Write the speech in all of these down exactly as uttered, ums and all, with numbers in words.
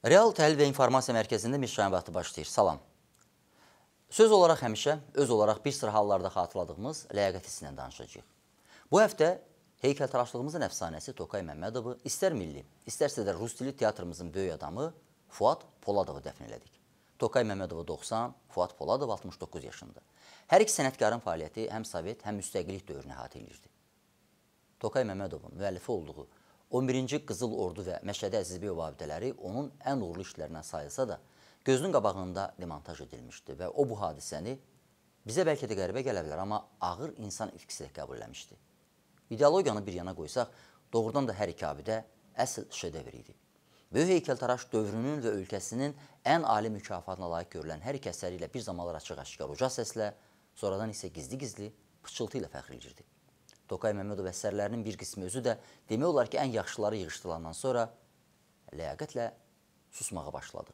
Real Təhlil və İnformasiya Mərkəzində Mirşahin vaxtı başlayır. Salam. Söz olaraq həmişə, öz olaraq bir sıra hallarda xatırladığımız ləyaqət hissindən danışacağıq. Bu həftə heykəltaraşlığımızın əfsanəsi Tokay Məmmədovu istər milli, istərsə də rus dili teatrımızın böyük adamı Fuad Poladovu dəfn elədik. Tokay Məmmədovu doxsan, Fuad Poladov altmış doqquz yaşında. Hər iki sənətkarın fəaliyyəti həm Sovet, həm müstəqillik dövrünü əhatə edirdi. Tokay Məmmədovun müəllifi olduğu on birinci Qızıl Ordu və Məşədi Əzizbəyov abidələri onun ən uğurlu işlərindən sayılsa da, gözünün qabağında demontaj edilmişdi və o bu hadisəni bizə bəlkə də qəribə gələ bilər, amma ağır insan itkisi ilə qəbul eləmişdi. İdeologiyanı bir yana qoysaq, doğrudan da hər iki abidə əsl şedevr idi. Böyük heykəltaraş dövrünün və ölkəsinin ən ali mükafatına layiq görülən hər iki əsəri ilə bir zamanlar açıq-aşkar uca səslə, sonradan isə gizli-gizli pıçıltı ilə fəxr edirdi. Tokay Məmmədov əsərlərinin bir qismi özü də demək olar ki, ən yaxşıları yığışdırılandan sonra ləyaqətlə susmağa başladı.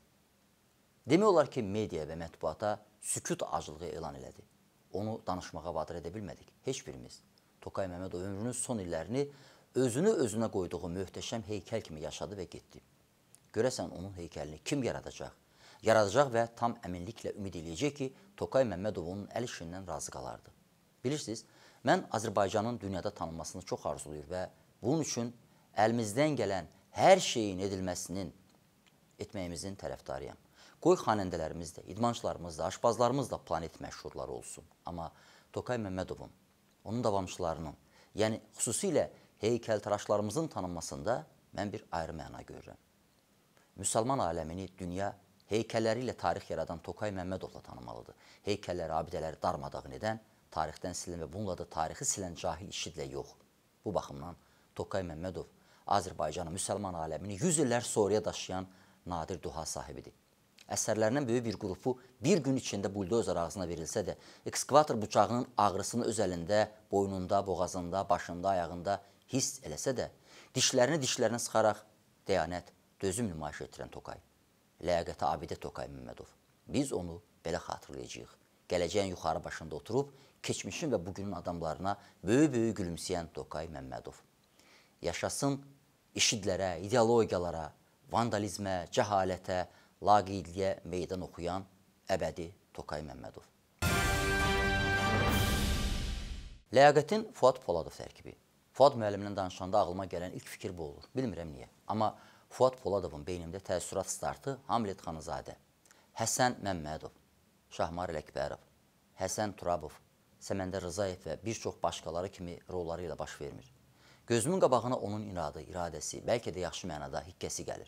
Demək olar ki, media və mətbuata sükut acılığı elan elədi. Onu danışmağa vadir edə bilmədik. Heç birimiz. Tokay Məmmədov ömrünün son illərini özünü özünə qoyduğu möhtəşəm heykəl kimi yaşadı və getdi. Görəsən onun heykəlini kim yaradacaq? Yaradacaq və tam əminliklə ümid eləyəcək ki, Tokay Məmmədov onun əl işindən razı qalardı. Bilirsiniz, mən Azərbaycanın dünyada tanınmasını çox arzuluyur və bunun üçün əlimizdən gələn hər şeyin edilməsinin, etməyimizin tərəfdarıyam. Qoy xanəndələrimiz də, idmançılarımız da, aşpazlarımız da planet məşhurları olsun. Amma Tokay Məmmədovun, onun davamçılarının, yəni xüsusilə heykəltaraşlarımızın tanınmasında mən bir ayrı məna görürəm. Müsəlman aləmini dünya heykəlləri ilə tarix yaradan Tokay Məmmədovla tanımalıdır. Heykəlləri, abidələri darmadağın edən, tarixdən silən və bununla da tarixi silən cahil işidlə yox. Bu baxımdan Tokay Məmmədov Azərbaycanı, müsəlman aləmini yüz illər sonraya daşıyan nadir duha sahibidir. Əsərlərindən böyük bir qrupu bir gün içində buldozer ağzına verilsə də, ekskavator bıçağının ağrısını öz əlində, boynunda, boğazında, başında, ayağında hiss eləsə də, dişlərini dişlərini sıxaraq dəyanət, dözüm nümayiş etdirən Tokay. Ləyaqəti abidə Tokay Məmmədov. Biz onu belə xatırlayacağıq. Gələcəyin yuxarı başında oturub, keçmişin və bugünün adamlarına böyük-böyük gülümsəyən Tokay Məmmədov. Yaşasın işidlərə, ideologiyalara, vandalizmə, cəhalətə, laqeydliyə meydan oxuyan əbədi Tokay Məmmədov. Ləyaqətin Fuad Poladov tərkibi. Fuad müəllimlə danışanda ağlıma gələn ilk fikir bu olur. Bilmirəm niyə. Amma Fuad Poladovun beynimdə təəssürat startı Hamlet Xanızadə, Həsən Məmmədov, Şahmar Ələkbərov, Həsən Turabov, Səməndər Rızayev və bir çox başqaları kimi rolları ilə baş vermir. Gözümün qabağına onun inadı, iradəsi, bəlkə də yaxşı mənada hikkəsi gəlir.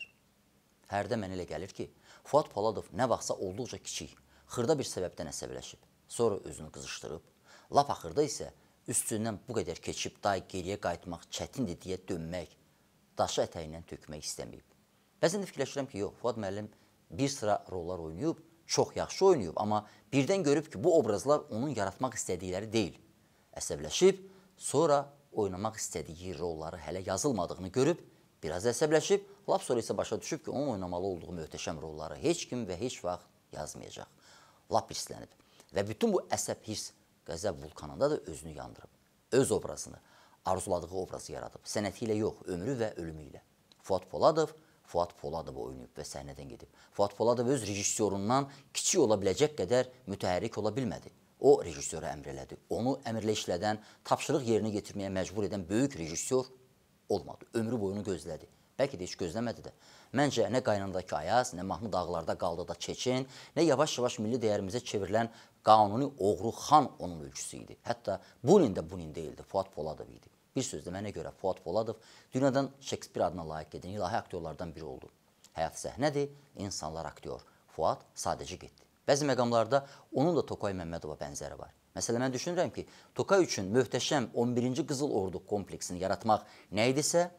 Hərdə mənə elə gəlir ki, Fuad Poladov nə vaxtsa olduqca kiçik, xırda bir səbəbdən əsəbləşib, sonra özünü qızışdırıb, lap axırda isə üstündən bu qədər keçib day geriyə qayıtmaq çətindir deyə dönmək, daşı ətəyindən tökmək istəməyib. Bəzən də fikirləşirəm ki, yox, Fuad müəllim bir sıra rollar oynayıb, çox yaxşı oynayıb, amma birdən görüb ki, bu obrazlar onun yaratmaq istədikləri deyil. Əsəbləşib, sonra oynamaq istədiyi rolları hələ yazılmadığını görüb, biraz əsəbləşib, lap sonra isə başa düşüb ki, onun oynamalı olduğu möhtəşəm rolları heç kim və heç vaxt yazmayacaq. Lap hirslənib. Və bütün bu əsəb, hirs, qəzəb vulkanında da özünü yandırıb. Öz obrazını, arzuladığı obrazı yaradıb. Sənəti ilə yox, ömrü və ölümü ilə. Fuad Poladov, Fuad Poladov oynayıb və səhnədən gedib. Fuad Poladov öz rejissorundan kiçik ola biləcək qədər mütəhərrik ola bilmədi. O rejissora əmr elədi. Onu əmrlə işlədən, tapşırıq yerinə getirməyə məcbur edən böyük rejissor olmadı. Ömrü boyunu gözlədi. Bəlkə də heç gözləmədi də. Məncə, nə Qaynandakı Ayaz, nə Mahmud Ağlar'da qaldı da Çeçen, nə yavaş-yavaş milli dəyərimizə çevrilən qanuni oğru xan onun ölçüsü idi. Hətta Bunin də Bunin deyildi, Fuad Poladov idi. Bir sözlə mənə görə Fuad Poladov dünyadan Şekspir adına layiq edən ilahi aktyorlardan biri oldu. Həyat səhnədir, insanlar aktyor. Fuad sadəcə getdi. Bəzi məqamlarda onun da Tokay Məmmədova bənzəri var. Məsələn, mən düşünürəm ki, Tokay üçün möhtəşəm on birinci Qızıl Ordu kompleksini yaratmaq nə idisə,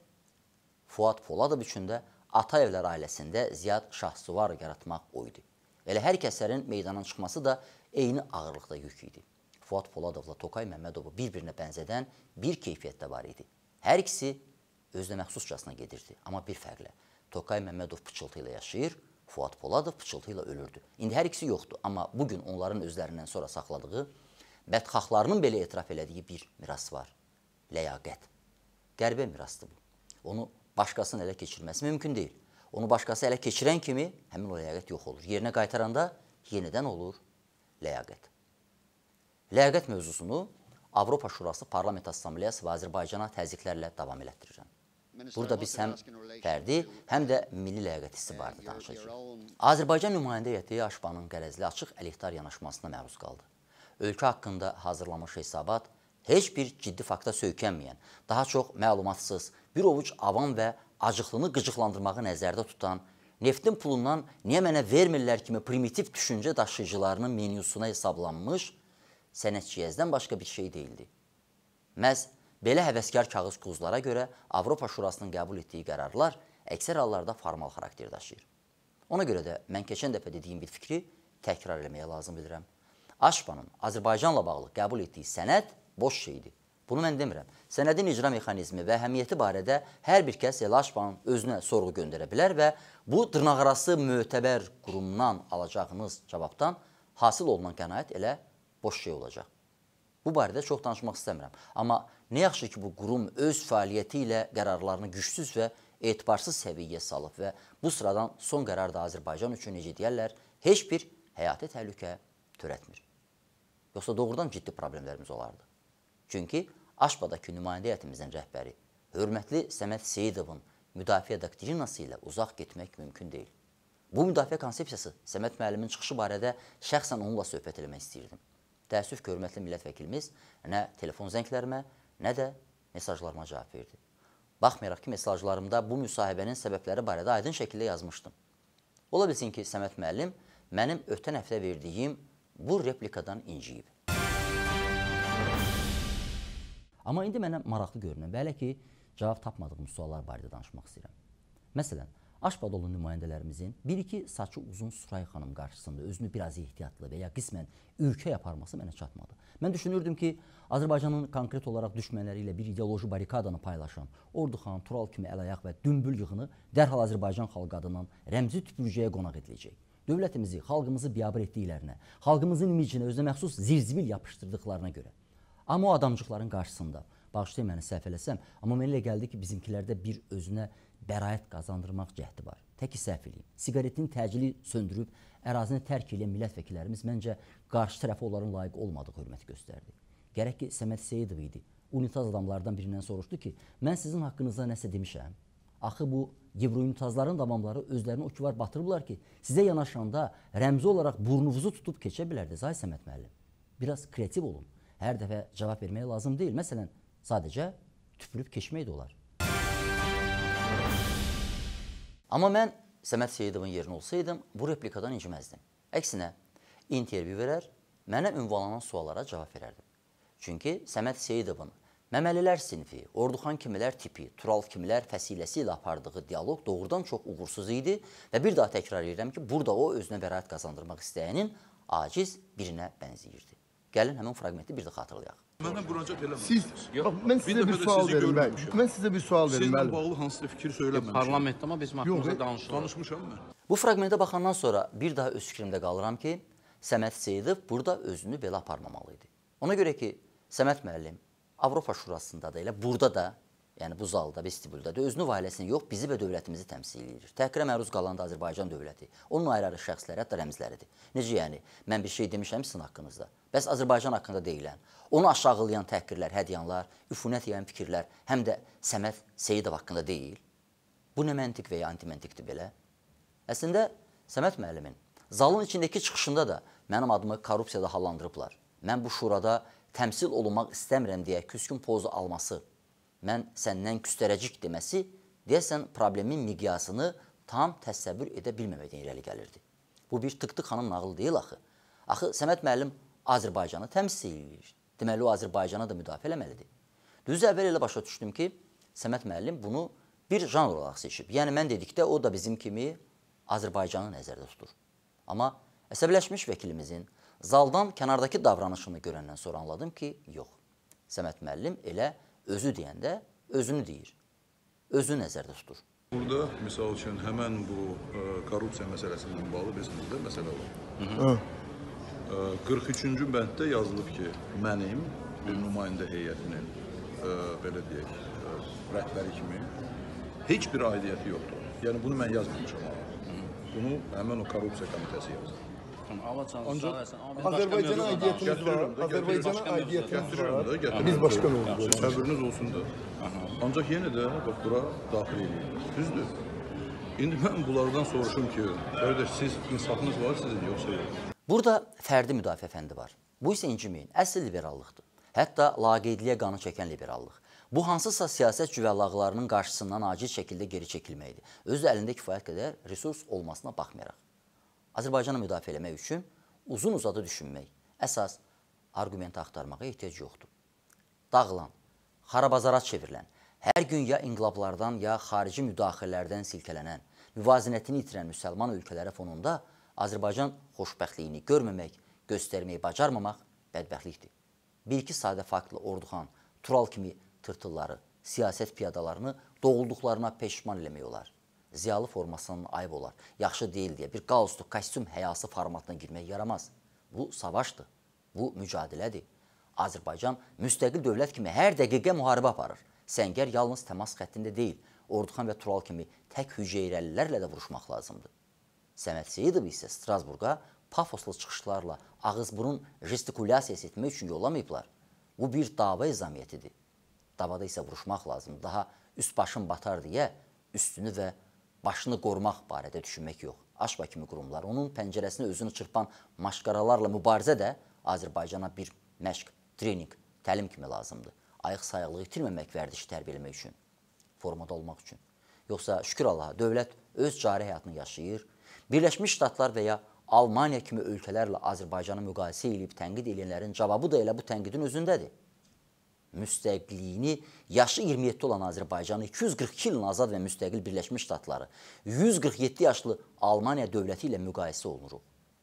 Fuad Poladov üçün də Atayevlər ailəsində Ziyad Şahsuvar yaratmaq o idi. Elə hər iki əsərin meydana çıxması da eyni ağırlıqda yük idi. Fuad Poladovla Tokay Məmmədovu bir-birinə bənzədən bir keyfiyyətdə var idi. Hər ikisi özünə məxsuscasına gedirdi, amma bir fərqlə. Tokay Məmmədov pıçıltı ilə yaşayır, Fuad Poladov pıçıltı ilə ölürdü. İndi hər ikisi yoxdur, amma bugün onların özlərindən sonra saxladığı, bədxahlarının belə etiraf elədiyi bir miras var. Ləyaqət. Qəribə mirasdır bu. Onu başqasının ələ keçirməsi mümkün deyil. Onu başqası ələ keçirən kimi həmin o ləyaqət yox olur. Yerinə qaytaranda yenidən olur ləyaqət. Ləyaqət mövzusunu Avropa Şurası Parlament Assambleyası və Azərbaycana təzyiqlərlə davam elətdirirəm. Burada biz həm fərdi, həm də milli ləyaqət hissi barədə danışacağıq. Azərbaycan nümayəndə heyəti Aşbanın qərəzli açıq əleyhtar yanaşmasına məruz qaldı. Ölkə haqqında hazırlanmış hesabat heç bir ciddi fakta söykənməyən, daha çox məlumatsız, bir ovuc avam və acıqlını qıcıqlandırmağı nəzərdə tutan, neftin pulundan niyə mənə vermirlər kimi primitiv düşüncə daşıyıcılarının menyusuna hesablanmış sənətçiyəzdən başqa bir şey deyildi. Məhz belə həvəskar kağız quzlara görə Avropa Şurasının qəbul etdiyi qərarlar əksər hallarda formal xarakter daşıyır. Ona görə də mən keçən dəfə dediyim bir fikri təkrar eləməyə lazım bilirəm. Aşbanın Azərbaycanla bağlı qəbul etdiyi sənəd boş şeydir. Bunu mən demirəm. Sənədin icra mexanizmi və əhəmiyyəti barədə hər bir kəs elə Aşbanın özünə sorğu göndərə bilər və bu dırnaqarası mötəbər qurumdan alacağınız cavabdan hasil olunan qənaət elə boş şey olacaq. Bu barədə çox danışmaq istəmirəm. Amma nə yaxşı ki, bu qurum öz fəaliyyəti ilə qərarlarını gücsüz və etibarsız səviyyəyə salıb və bu sıradan son qərar da Azərbaycan üçün necə deyərlər, heç bir həyati təhlükə törətmir. Yoxsa doğrudan ciddi problemlərimiz olardı. Çünki Aşbadakı nümayəndə heyətimizin rəhbəri, hörmətli Səməd Seyidovun müdafiə doktrinası ilə uzaq getmək mümkün deyil. Bu müdafiə konsepsiyası Səməd müəllimin çıxışı barədə şəxsən onunla söhbət eləmək istəyirdim. Təəssüf ki, hörmətli millət vəkilimiz nə telefon zənglərimə, nə də mesajlarıma cavab verdi. Baxmayaraq ki, mesajlarımda bu müsahibənin səbəbləri barədə aydın şəkildə yazmışdım. Ola bilsin ki, Səməd müəllim mənim ötən həftə verdiyim bu replikadan inciyib. Amma indi mənə maraqlı görünən və hələ ki, cavab tapmadığım suallar barədə danışmaq istəyirəm. Məsələn, Aşbadolu nümayəndələrimizin bir-iki saçı uzun Suray xanım qarşısında özünü biraz ehtiyatlı və ya qismən ürkək aparması mənə çatmadı. Mən düşünürdüm ki, Azərbaycanın konkret olaraq düşmənləri ilə bir ideoloji barikadanı paylaşan Orduxan, Tural kimi əl-ayaq və dümbül yığını dərhal Azərbaycan xalqı adından rəmzi tüpürcəyə qonaq ediləcək. Dövlətimizi, xalqımızı biabır etdiklərinə, xalqımızın imicinə özünə məxsus zirzibil yapışdırdıqlarına görə. Amma o adamcıqların qarşısında, bağışlayın məni səhv eləsəm, amma mənə elə gəldi ki, bizimkilərdə bir özünə bəraət qazandırmaq cəhdi var. Təki səhv eləyim. Siqaretin təcili söndürüb, ərazini tərk edən millət vəkillərimiz məncə qarşı tərəfə onların layiq olmadığı hörməti göstərdi. Gərək ki, Səməd Seyidov idi. Unitaz adamlardan birindən soruşdu ki, mən sizin haqqınızda nəsə demişəm. Axı bu Yevrounitazların davamları özlərini o kivar batırıblar ki, sizə yanaşanda rəmzi olaraq burnunuzu tutub keçə bilərdi. Zay Səməd müəllim, biraz kreativ olun. Hər dəfə cavab verməyə lazım deyil. Məsələn, sadəcə tüpürüb keçmək də olar. Amma mən Səməd Seyidovun yerinə olsaydım, bu replikadan inciməzdim. Əksinə, intervyu verər, mənə ünvanlanan suallara cavab verərdim. Çünki Səməd Seyidovun məməlilər sinfi, Orduxan kimilər tipi, Tural kimilər fəsiləsi ilə apardığı diyaloq doğrudan çox uğursuz idi və bir daha təkrar edirəm ki, burada o özünə bəraət qazandırmaq istəyənin aciz birinə bənzəyirdi. Gəlin həmin fraqmenti bir də xatırlayaq. Məndən müraciət Siz, eləməmişsiniz. bax, mən sizə bir sual verim, bəli. Mən sizə bir sual verim, Sizlə bəli. bağlı hansısa fikir söyləməmişim. Parlamentdə amma bizim haqqımızda danışılır. Danışmışam mən. Bu fraqmentə baxandan sonra bir daha öz fikrimdə qalıram ki, Səməd Seyidov burada özünü belə aparmamalı idi. Ona görə ki, Səməd müəllim Avropa Şurasında da elə burada da, yəni bu zalda, vestibüldə də özünü və ailəsini yox, bizi və dövlətimizi təmsil edir. Təhqirə məruz qalan da Azərbaycan dövləti, onun ayrı-ayrı şəxsləri, hətta rəmzləridir. Necə yəni, mən bir şey demişəm sizin haqqınızda. Bəs Azərbaycan haqqında deyilən, onu aşağılayan təhqirlər, hədyanlar, üfunət yəyən fikirlər həm də Səməd Seyidov haqqında deyil. Bu nə məntiq və ya antimentikdir belə? Əslində, Səməd müəllimin zalın içindəki çıxışında da mənim adımı korrupsiyada hallandırıblar. Mən bu şurada təmsil olunmaq istəmirəm deyə küskün pozu alması, mən səndən küstərəcik deməsi, deyəsən problemin miqyasını tam təsəvvür edə bilməməkdən irəli gəlirdi. Bu bir tık-tık xanım nağılı deyil axı. Axı Səməd müəllim Azərbaycanı təmsil edir. Deməli, o Azərbaycana da müdafiə eləməlidir. Düz əvvəl elə başa düşdüm ki, Səməd müəllim bunu bir janr olaraq seçib. Yəni, mən dedikdə o da bizim kimi Azərbaycanı nəzərdə tutur. Amma əsəbləşmiş vəkilimizin zaldan kənardakı davranışını görəndən sonra anladım ki, yox. Səməd müəllim elə özü deyəndə özünü deyir. Özünü nəzərdə tutur. Burada, misal üçün, həmən bu ə, korrupsiya məsələsindən bağlı bizim burada məsələ var. qırx üçüncü bənddə yazılıb ki, mənim bir nümayəndə heyətinin ə, belə deyək, ə, rəhbəri kimi heç bir aidiyyəti yoxdur. Yəni bunu mən yazmamışam. Bunu həmin o korrupsiya komitəsi yazdı. Azərbaycana aidiyyətimiz var. Azərbaycana aidiyyətimiz var. Biz başqa mövzuda. Səbriniz olsun da. Ancaq yenə də bax bura daxil edilir. Düzdür. İndi mən bunlardan soruşum ki, qardaş siz insafınız var sizin yoxsa yox? Burada fərdi müdafiə fəndi var. Bu isə inciməyin, əsl liberallıqdır. Hətta laqeydliyə qanı çəkən liberallıq. Bu hansısa siyasət cüvəllaqlarının qarşısından acil şəkildə geri çəkilməkdir. Özü də əlində kifayət qədər resurs olmasına baxmayaraq. Azərbaycanı müdafiə eləmək üçün uzun uzadı düşünmək, əsas argumenti axtarmağa ehtiyac yoxdur. Dağılan, xarabazara çevrilən, hər gün ya inqilablardan, ya xarici müdaxilələrdən silkələnən, müvazinətini itirən müsəlman ölkələri fonunda Azərbaycan xoşbəxtliyini görməmək, göstərməyi bacarmamaq bədbəxtlikdir. Bir-iki sadə faktlı Orduxan, Tural kimi tırtılları, siyasət piyadalarını doğulduqlarına peşman eləmək olar. Ziyalı formasının ayıb olar, yaxşı deyil deyə bir qalstuk, kostyum həyası formatına girmək yaramaz. Bu savaşdır, bu mücadilədir. Azərbaycan müstəqil dövlət kimi hər dəqiqə müharibə aparır. Səngər yalnız təmas xəttində deyil, Orduxan və Tural kimi tək hüceyrəlilərlə də vuruşmaq lazımdır. Səməd Seyidov isə Strasburqa pafoslu çıxışlarla ağız-burun jestikulyasiyası etmək üçün yollamayıblar. Bu bir dava izamiyyətidir. Davada isə vuruşmaq lazımdır. Daha üst başın batar deyə üstünü və başını qorumaq barədə düşünmək yox. Aşba kimi qurumlar, onun pəncərəsini özünü çırpan maşqaralarla mübarizə də Azərbaycana bir məşq, trening, təlim kimi lazımdır. Ayıq sayıqlığı itirməmək vərdişi tərbiyə eləmək üçün, formada olmaq üçün. Yoxsa şükür Allaha, dövlət öz cari həyatını yaşayır. Birləşmiş Ştatlar və ya Almaniya kimi ölkələrlə Azərbaycanı müqayisə edib tənqid edənlərin cavabı da elə bu tənqidin özündədir. Müstəqilliyini yaşı iyirmi yeddi olan Azərbaycanı, iki yüz qırx iki ilin azad və müstəqil Birləşmiş Ştatları, yüz qırx yeddi yaşlı Almaniya dövləti ilə müqayisə olunuruq.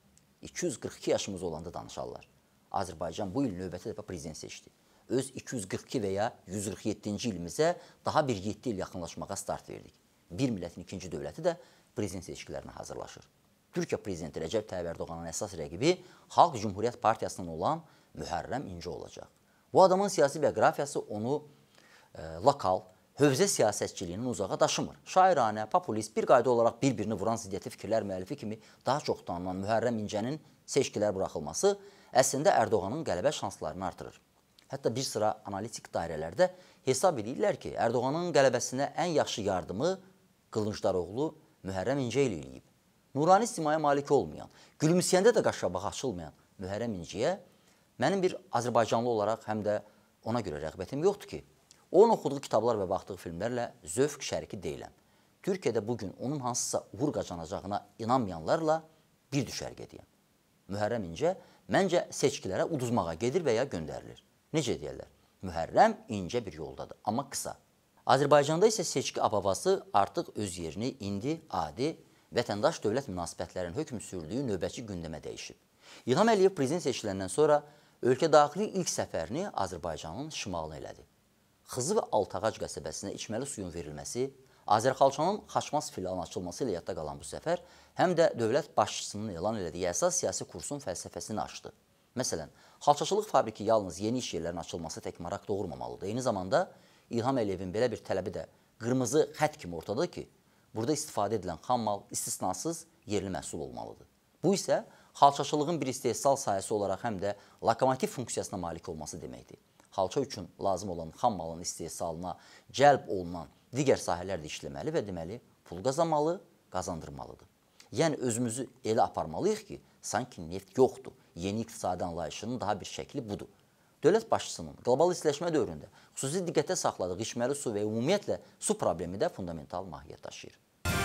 iki yüz qırx iki yaşımız olanda danışarlar. Azərbaycan bu il növbəti dəfə prezident seçdi. Öz iki yüz qırx iki və ya yüz qırx yeddinci ilimizə daha bir yeddi il yaxınlaşmağa start verdik. Bir millətin ikinci dövləti də prezident seçkilərinə hazırlaşır. Türkiyə prezidenti Rəcəb Tayyib Ərdoğanın əsas rəqibi Xalq Cümhuriyyət Partiyasından olan Mühərrəm İnce olacaq. Bu adamın siyasi bioqrafiyası onu e, lokal, hövzə siyasətçiliyinin uzağa daşımır. Şairanə, populist, bir qayda olaraq bir-birini vuran ziddiyyəti fikirlər müəllifi kimi daha çox tanınan Mühərrəm İncenin seçkilər buraxılması əslində Ərdoğanın qələbə şanslarını artırır. Hətta bir sıra analitik dairələrdə hesab edirlər ki, Ərdoğanın qələbəsinə ən yaxşı yardımı Qılıncdaroğlu Mühərrəm İnce ilə eləyib. Nurani simaya malik olmayan, gülümsəyəndə də qaşqabağı açılmayan Mühərrəm İnceyə mənim bir Azərbaycanlı olaraq həm də ona görə rəğbətim yoxdur ki, onun oxuduğu kitablar və baxdığı filmlərlə zövq şəriki deyiləm. Türkiyədə bugün onun hansısa uğur qazanacağına inanmayanlarla bir düşərgədəyəm. Mühərrəm İnce məncə seçkilərə uduzmağa gedir və ya göndərilir. Necə deyərlər? Mühərrəm İnce bir yoldadır, amma qısa. Azərbaycanda isə seçki abavası artıq öz yerini indi adi vətəndaş dövlət münasibətlərinin hökm sürdüyü növbəçi gündəmə dəyişib. İlham Əliyev prezident seçkilərindən sonra ölkə daxili ilk səfərini Azərbaycanın şimalına elədi. Xızı və Altağac qəsəbəsinə içməli suyun verilməsi, Azərxalçanın Xaçmaz filialının açılması ilə yadda qalan bu səfər həm də dövlət başçısının elan elədiyi əsas siyasi kursun fəlsəfəsini aşdı. Məsələn, xalçaçılıq fabriki yalnız yeni iş yerlərinin açılması tək maraq doğurmamalıdır. Eyni zamanda İlham Əliyevin belə bir tələbi də qırmızı xətt kimi ortadadır ki, burada istifadə edilən xammal istisnasız yerli məhsul olmalıdır. Bu isə xalçaçılığın bir istehsal sahəsi olaraq həm də lokomotiv funksiyasına malik olması deməkdir. Xalça üçün lazım olan xammalın istehsalına cəlb olunan digər sahələr də işləməli və deməli pul qazanmalı, qazandırmalıdır. Yəni özümüzü elə aparmalıyıq ki, sanki neft yoxdur. Yeni iqtisadi anlayışının daha bir şəkli budur. Dövlət başçısının qlobal istiləşmə dövründə xüsusi diqqətə saxladığı içməli su və ümumiyyətlə su problemi də fundamental mahiyyət daşıyır.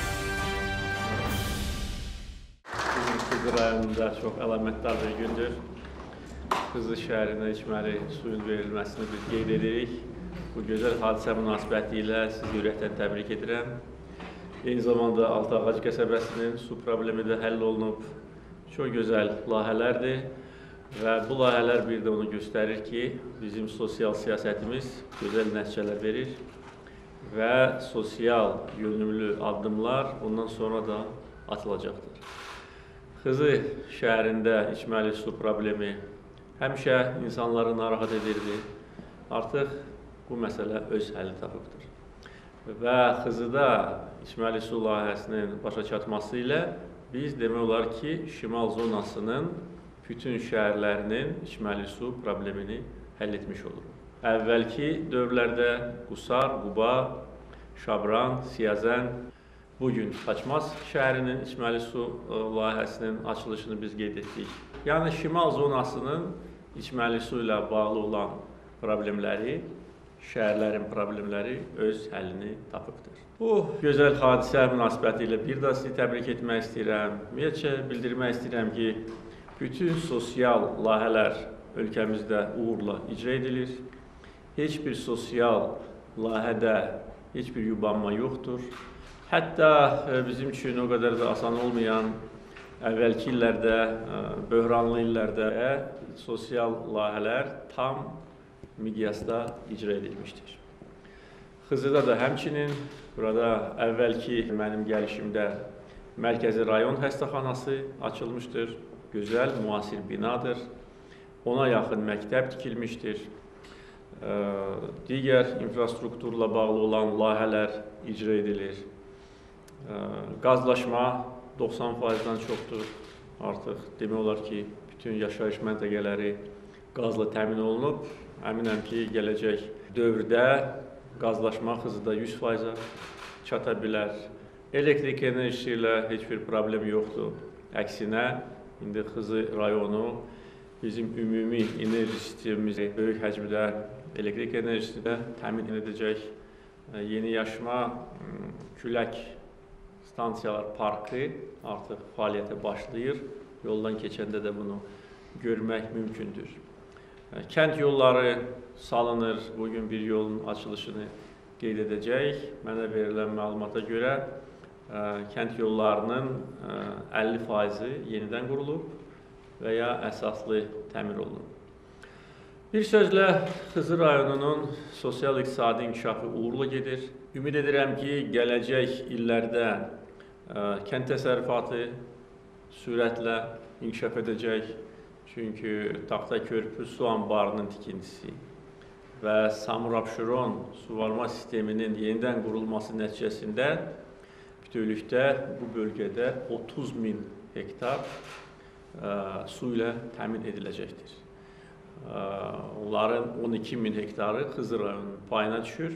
Xızı rayonunda çox əlamətdar bir gündür. Xızı şəhərinə içməli suyun verilməsini biz qeyd edirik. Bu gözəl hadisə münasibəti ilə sizi ürəkdən təbrik edirəm. Eyni zamanda Altağac qəsəbəsinin su problemi də həll olunub. Çox gözəl layihələrdir və bu layihələr bir də onu göstərir ki, bizim sosial siyasətimiz gözəl nəticələr verir və sosial yönümlü addımlar ondan sonra da atılacaqdır. Xızı şəhərində içməli su problemi həmişə insanları narahat edirdi. Artıq bu məsələ öz həlli tapıbdır. və Xızıda içməli su layihəsinin başa çatması ilə biz demək olar ki, şimal zonasının bütün şəhərlərinin içməli su problemini həll etmiş oluruq. Əvvəlki dövrlərdə Qusar, Quba, Şabran, Siyazən, bugün Xaçmaz şəhərinin içməli su layihəsinin açılışını biz qeyd etdik. Yəni, şimal zonasının içməli su ilə bağlı olan problemləri, şəhərlərin problemləri öz həllini tapıbdır. Bu gözəl hadisə münasibəti ilə bir daha sizi təbrik etmək istəyirəm. Ümumiyyətcə, bildirmək istəyirəm ki, bütün sosial layihələr ölkəmizdə uğurla icra edilir. Heç bir sosial layihədə heç bir yubanma yoxdur. Hətta bizim üçün o qədər də asan olmayan əvvəlki illərdə, böhranlı illərdə sosial layihələr tam miqyasda icra edilmişdir. Xızıda da həmçinin burada əvvəlki mənim gəlişimdə Mərkəzi Rayon Xəstəxanası açılmışdır. Gözəl, müasir binadır. Ona yaxın məktəb tikilmişdir. Digər infrastrukturla bağlı olan layihələr icra edilir. Qazlaşma doxsan faizdən çoxdur. Artıq demək olar ki, bütün yaşayış məntəqələri qazla təmin olunub. Əminəm ki, gələcək dövrdə qazlaşma Xızıda yüz faiza çata bilər. Elektrik enerjisi ilə heç bir problem yoxdur. Əksinə, indi Xızı rayonu bizim ümumi enerji sistemimizi böyük həcmdə elektrik enerjisi də təmin edəcək. Yeni yaşma külək stansiyalar parkı artıq fəaliyyətə başlayır. Yoldan keçəndə də bunu görmək mümkündür. Kənd yolları salınır. Bugün bir yolun açılışını qeyd edəcək. Mənə verilən məlumata görə kənd yollarının əlli faizi yenidən qurulub və ya əsaslı təmir olunub. Bir sözlə, Xızı rayonunun sosial-iqtisadi inkişafı uğurlu gedir. Ümid edirəm ki, gələcək illərdə kənd təsərrüfatı sürətlə inkişaf edəcək. Çünki Taxta Körpü su anbarının tikintisi və Samur-Abşeron suvarma sisteminin yenidən qurulması nəticəsində bütövlükdə bu bölgədə otuz min hektar su ilə təmin ediləcəkdir. Onların on iki min hektarı Xızı rayonunun payına düşür.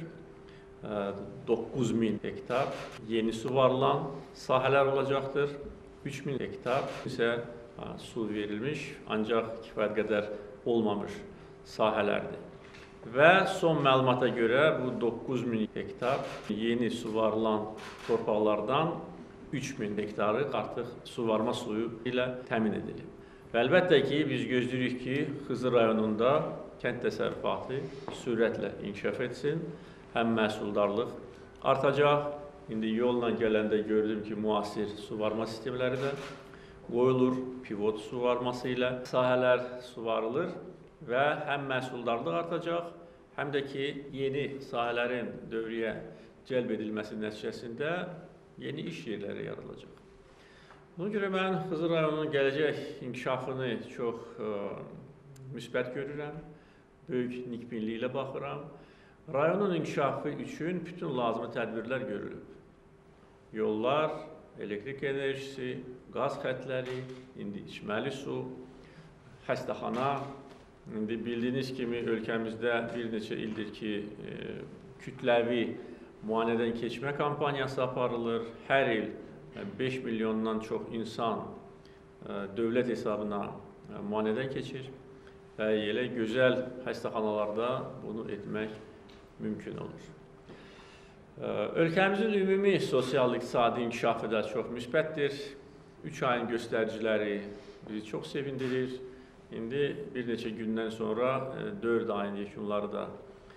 doqquz min hektar yeni suvarılan sahələr olacaqdır. üç min hektar isə su verilmiş, ancaq kifayət qədər olmamış sahələrdir. Və son məlumata görə bu doqquz min hektar yeni suvarılan torpaqlardan üç min hektarı artıq suvarma suyu ilə təmin edilib. Və əlbəttə ki, biz gözləyirik ki, Xızı rayonunda kənd təsərrüfatı sürətlə inkişaf etsin, həm məhsuldarlıq artacaq. İndi yolla gələndə gördüm ki, müasir suvarma sistemləri də qoyulur, pivot suvarması ilə sahələr suvarılır və həm məhsuldarlıq artacaq, həm də ki, yeni sahələrin dövrəyə cəlb edilməsi nəticəsində yeni iş yerləri yaradılacaq. Buna görə mən Xızı rayonunun gələcək inkişafını çox müsbət görürəm, böyük nikbinliklə baxıram. Rayonun inkişafı üçün bütün lazımi tədbirlər görülüb. Yollar, elektrik enerjisi, qaz xətləri, indi içməli su, xəstəxana. İndi bildiyiniz kimi ölkəmizdə bir neçə ildir ki, kütləvi müayinədən keçmə kampaniyası aparılır. Hər il beş milyondan çox insan dövlət hesabına müayinədən keçir və elə gözəl xəstəxanalarda bunu etmək mümkün olur. Ölkəmizin ümumi sosial-iqtisadi inkişafı da çox müsbətdir. Üç ayın göstəriciləri bizi çox sevindirir. İndi bir neçə gündən sonra dörd ayın yekunları da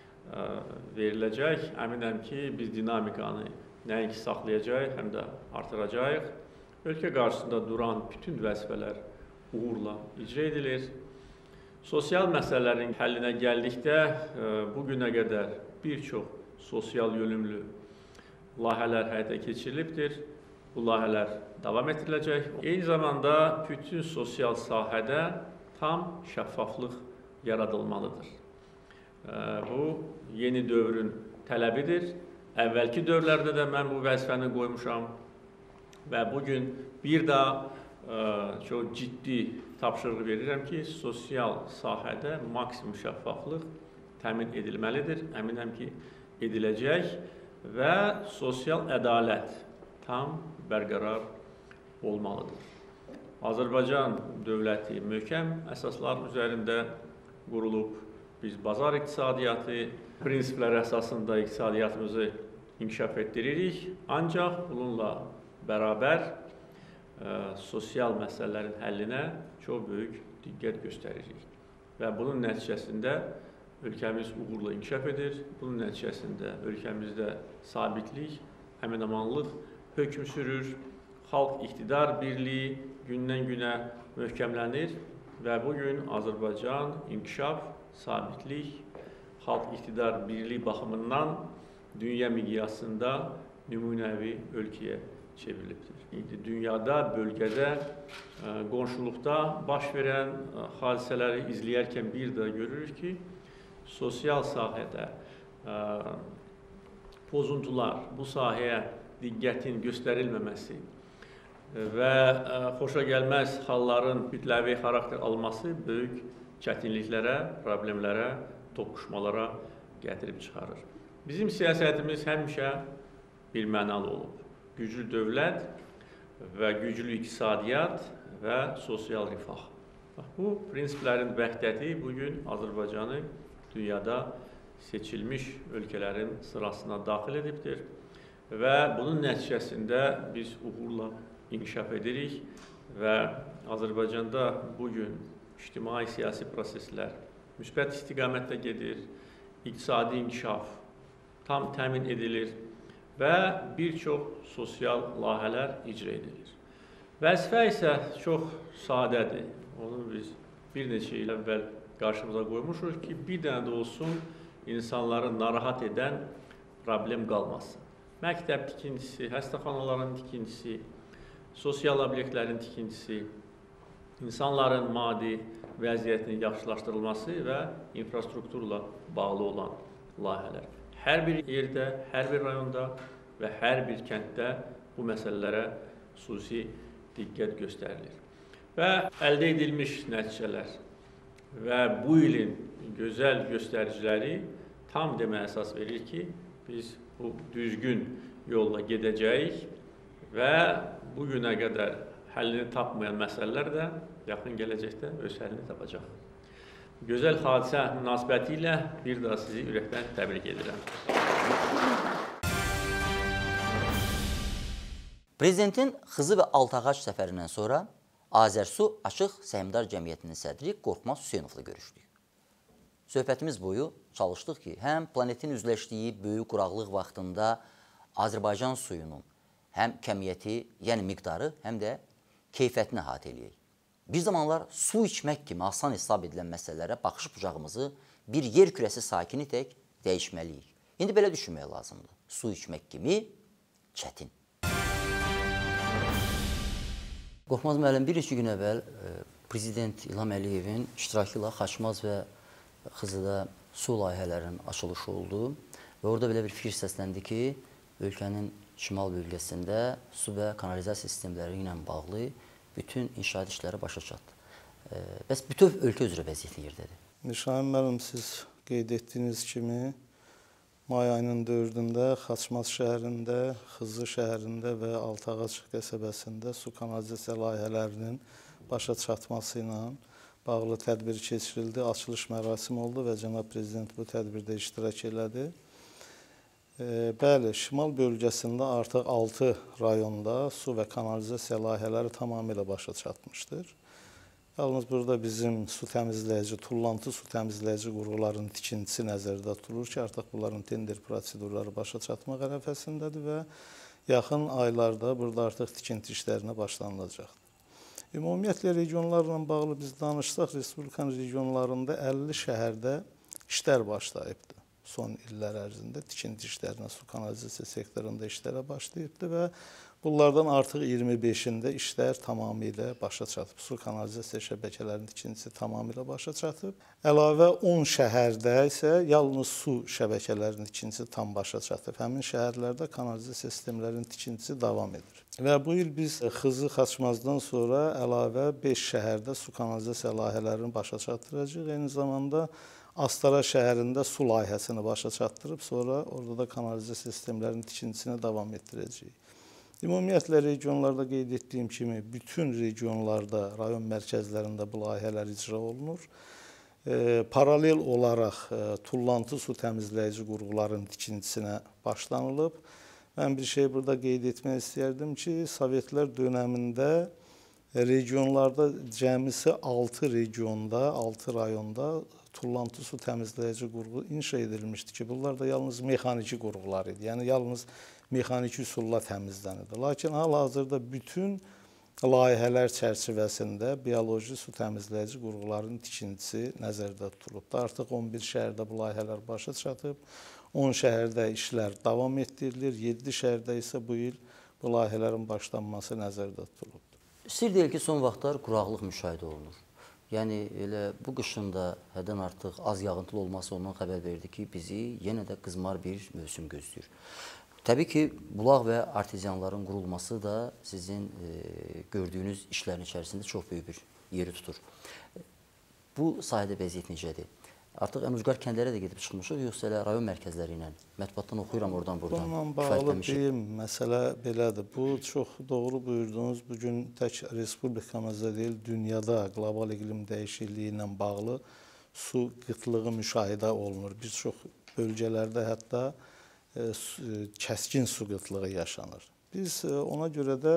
veriləcək. Əminəm ki, biz dinamikanı nəinki saxlayacaq, həm də artıracaq. Ölkə qarşısında duran bütün vəzifələr uğurla icra edilir. Sosial məsələlərin həllinə gəldikdə bu günə qədər bir çox sosial yönümlü layihələr həyata keçirilibdir. Bu layihələr davam etdiriləcək. Eyni zamanda bütün sosial sahədə tam şəffaflıq yaradılmalıdır. Bu, yeni dövrün tələbidir. Əvvəlki dövrlərdə də mən bu vəzifəni qoymuşam və bugün bir daha ə, çox ciddi tapşırıq verirəm ki, sosial sahədə maksimum şəffaflıq təmin edilməlidir. Əminəm ki, ediləcək və sosial ədalət tam bərqərar olmalıdır. Azərbaycan dövləti möhkəm əsaslar üzərində qurulub. Biz bazar iqtisadiyyatı prinsipləri əsasında iqtisadiyyatımızı inkişaf etdiririk. Ancaq bununla bərabər ə, sosial məsələlərin həllinə çox böyük diqqət göstəririk. Və bunun nəticəsində ölkəmiz uğurla inkişaf edir. Bunun nəticəsində ölkəmizdə sabitlik, əmin-amanlıq hökm sürür. Xalq iqtidar birliyi gündən-günə möhkəmlənir və bugün Azərbaycan inkişaf, sabitlik, xalq iqtidar birliyi baxımından dünya miqyasında nümunəvi ölkəyə çevrilibdir. İndi dünyada, bölgədə, qonşuluqda baş verən hadisələri izləyərkən bir də görürük ki, sosial sahədə pozuntular, bu sahəyə diqqətin göstərilməməsi və xoşa gəlməz halların kütləvi xarakter alması böyük çətinliklərə, problemlərə, toqquşmalara gətirib çıxarır. Bizim siyasətimiz həmişə bir mənalı olub. Güclü dövlət və güclü iqtisadiyyat və sosial rifah. Bu prinsiplərin vəhdəti bugün Azərbaycanı dünyada seçilmiş ölkələrin sırasına daxil edibdir və bunun nəticəsində biz uğurla inkişaf edirik və Azərbaycanda bugün ictimai-siyasi proseslər müsbət istiqamətdə gedir, iqtisadi inkişaf tam təmin edilir və bir çox sosial layihələr icra edilir. Vəzifə isə çox sadədir. Onu biz bir neçə il əvvəl qarşımıza qoymuşuq ki, bir dənə də olsun insanları narahat edən problem qalmasın. Məktəb tikintisi, xəstəxanaların tikintisi, sosial obyektlərin tikintisi, insanların maddi vəziyyətinin yaxşılaşdırılması və infrastrukturla bağlı olan layihələr. Hər bir yerdə, hər bir rayonda və hər bir kənddə bu məsələlərə xüsusi diqqət göstərilir. Və əldə edilmiş nəticələr və bu ilin gözəl göstəriciləri tam demə əsas verir ki, biz bu düzgün yolla gedəcəyik və bugünə qədər həllini tapmayan məsələlər də yaxın gələcəkdə öz həllini tapacaq. Gözəl hadisə münasibəti ilə bir daha sizi ürəkdən təbrik edirəm. Prezidentin Xızı və Altağac səfərindən sonra Azərsu Açıq Səhmdar Cəmiyyətinin sədri Qorxmaz Hüseynovla görüşdük. Söhbətimiz boyu çalışdıq ki, həm planetin üzləşdiyi böyük quraqlıq vaxtında Azərbaycan suyunun həm kəmiyyəti, yəni miqdarı, həm də keyfiyyətini əhatə eləyək. Bir zamanlar su içmək kimi asan hesab edilən məsələlərə baxış bucağımızı bir yer kürəsi sakini tək dəyişməliyik. İndi belə düşünmək lazımdır. Su içmək kimi çətin. Qorxmaz müəllim, bir iki gün əvvəl Prezident İlham Əliyevin iştirakı ilə Xaçmaz və Xızıda su layihələrinin açılışı oldu və orada belə bir fikir səsləndi ki, ölkənin şimal bölgəsində su və kanalizasiya sistemləri ilə bağlı bütün inşaat işləri başa çatdı. Bəs bütöv ölkə üzrə vəziyyəti yerdədir. Şahin müəllim, siz qeyd etdiyiniz kimi may ayının dördündə Xaçmaz şəhərində, Xızı şəhərində və Altağac qəsəbəsində su kanalizasiya layihələrinin başa çatması ilə bağlı tədbir keçirildi. Açılış mərasimi oldu və cənab prezident bu tədbirdə iştirak elədi. Bəli, şimal bölgəsində artıq altı rayonda su və kanalizasiya layihələri tamamilə başa çatmışdır. Yalnız burada bizim su təmizləyici, tullantı su təmizləyici qurğuların tikintisi nəzərdə tutulur ki, artıq bunların tender prosedurları başa çatmaq ərəfəsindədir və yaxın aylarda burada artıq tikinti işlərinə başlanılacaqdır. Ümumiyyətlə, regionlarla bağlı biz danışsaq, Respublikanın regionlarında əlli şəhərdə işlər başlayıbdır. Son illər ərzində tikinti işlərinə, su kanalizasiya sektorunda işlərə başlayıbdır və Bunlardan artıq iyirmi beşində işlər tamamilə başa çatıb. Su kanalizasiya şəbəkələrinin tikintisi tamamilə başa çatıb. Əlavə on şəhərdə isə yalnız su şəbəkələrinin tikintisi tam başa çatıb. Həmin şəhərlərdə kanalizasiya sistemlərinin tikintisi davam edir. Və bu il biz Xızı Xaçmazdan sonra əlavə beş şəhərdə su kanalizasiya layihələrini başa çatdıracağıq. Eyni zamanda Astara şəhərində su layihəsini başa çatdırıb, sonra orada da kanalizasiya sistemlərinin tikintisini davam etdirəcəyik. Ümumiyyətlə, regionlarda qeyd etdiyim kimi, bütün regionlarda, rayon mərkəzlərində bu layihələr icra olunur. E, paralel olaraq e, tullantı su təmizləyici qurğuların tikintisinə başlanılıb. Mən bir şey burada qeyd etmək istəyərdim ki, Sovetlər dönəmində regionlarda cəmisi altı regionda, altı rayonda tullantı su təmizləyici qurğu inşa edilmişdi ki, bunlar da yalnız mexaniki qurğular idi. Yəni, yalnız mexaniki üsulla təmizlənirdi. Lakin hal-hazırda bütün layihələr çərçivəsində bioloji su təmizləyici qurğuların tikintisi nəzərdə tutulubdur. Artıq on bir şəhərdə bu layihələr başa çatıb, on şəhərdə işlər davam etdirilir, yeddi şəhərdə isə bu il bu layihələrin başlanması nəzərdə tutulubdur. Sir deyil ki, son vaxtlar quraqlıq müşahidə olunur. Yəni, elə bu qışın da həddən artıq az yağıntılı olması ondan xəbər verdi ki, bizi yenə də qızmar bir mövsüm gözləyir. Təbii ki, bulaq və arteziyanların qurulması da sizin e, gördüyünüz işlərin içərisində çox böyük bir yeri tutur. Bu sahədə vəziyyət necədir? Artıq ən ucqar kəndlərə də gedib çıxmışıq, yoxsa elə rayon mərkəzləri ilə? Mətbuatdan oxuyuram oradan buradan. Bununla bağlı deyim, məsələ belədir. Bu çox doğru buyurdunuz. Bugün tək respublikamızda deyil, dünyada qlobal iqlim dəyişikliyi ilə bağlı su qıtlığı müşahidə olunur. Bir çox bölgələrdə hətta e, kəskin su qıtlığı yaşanır. Biz e, ona görə də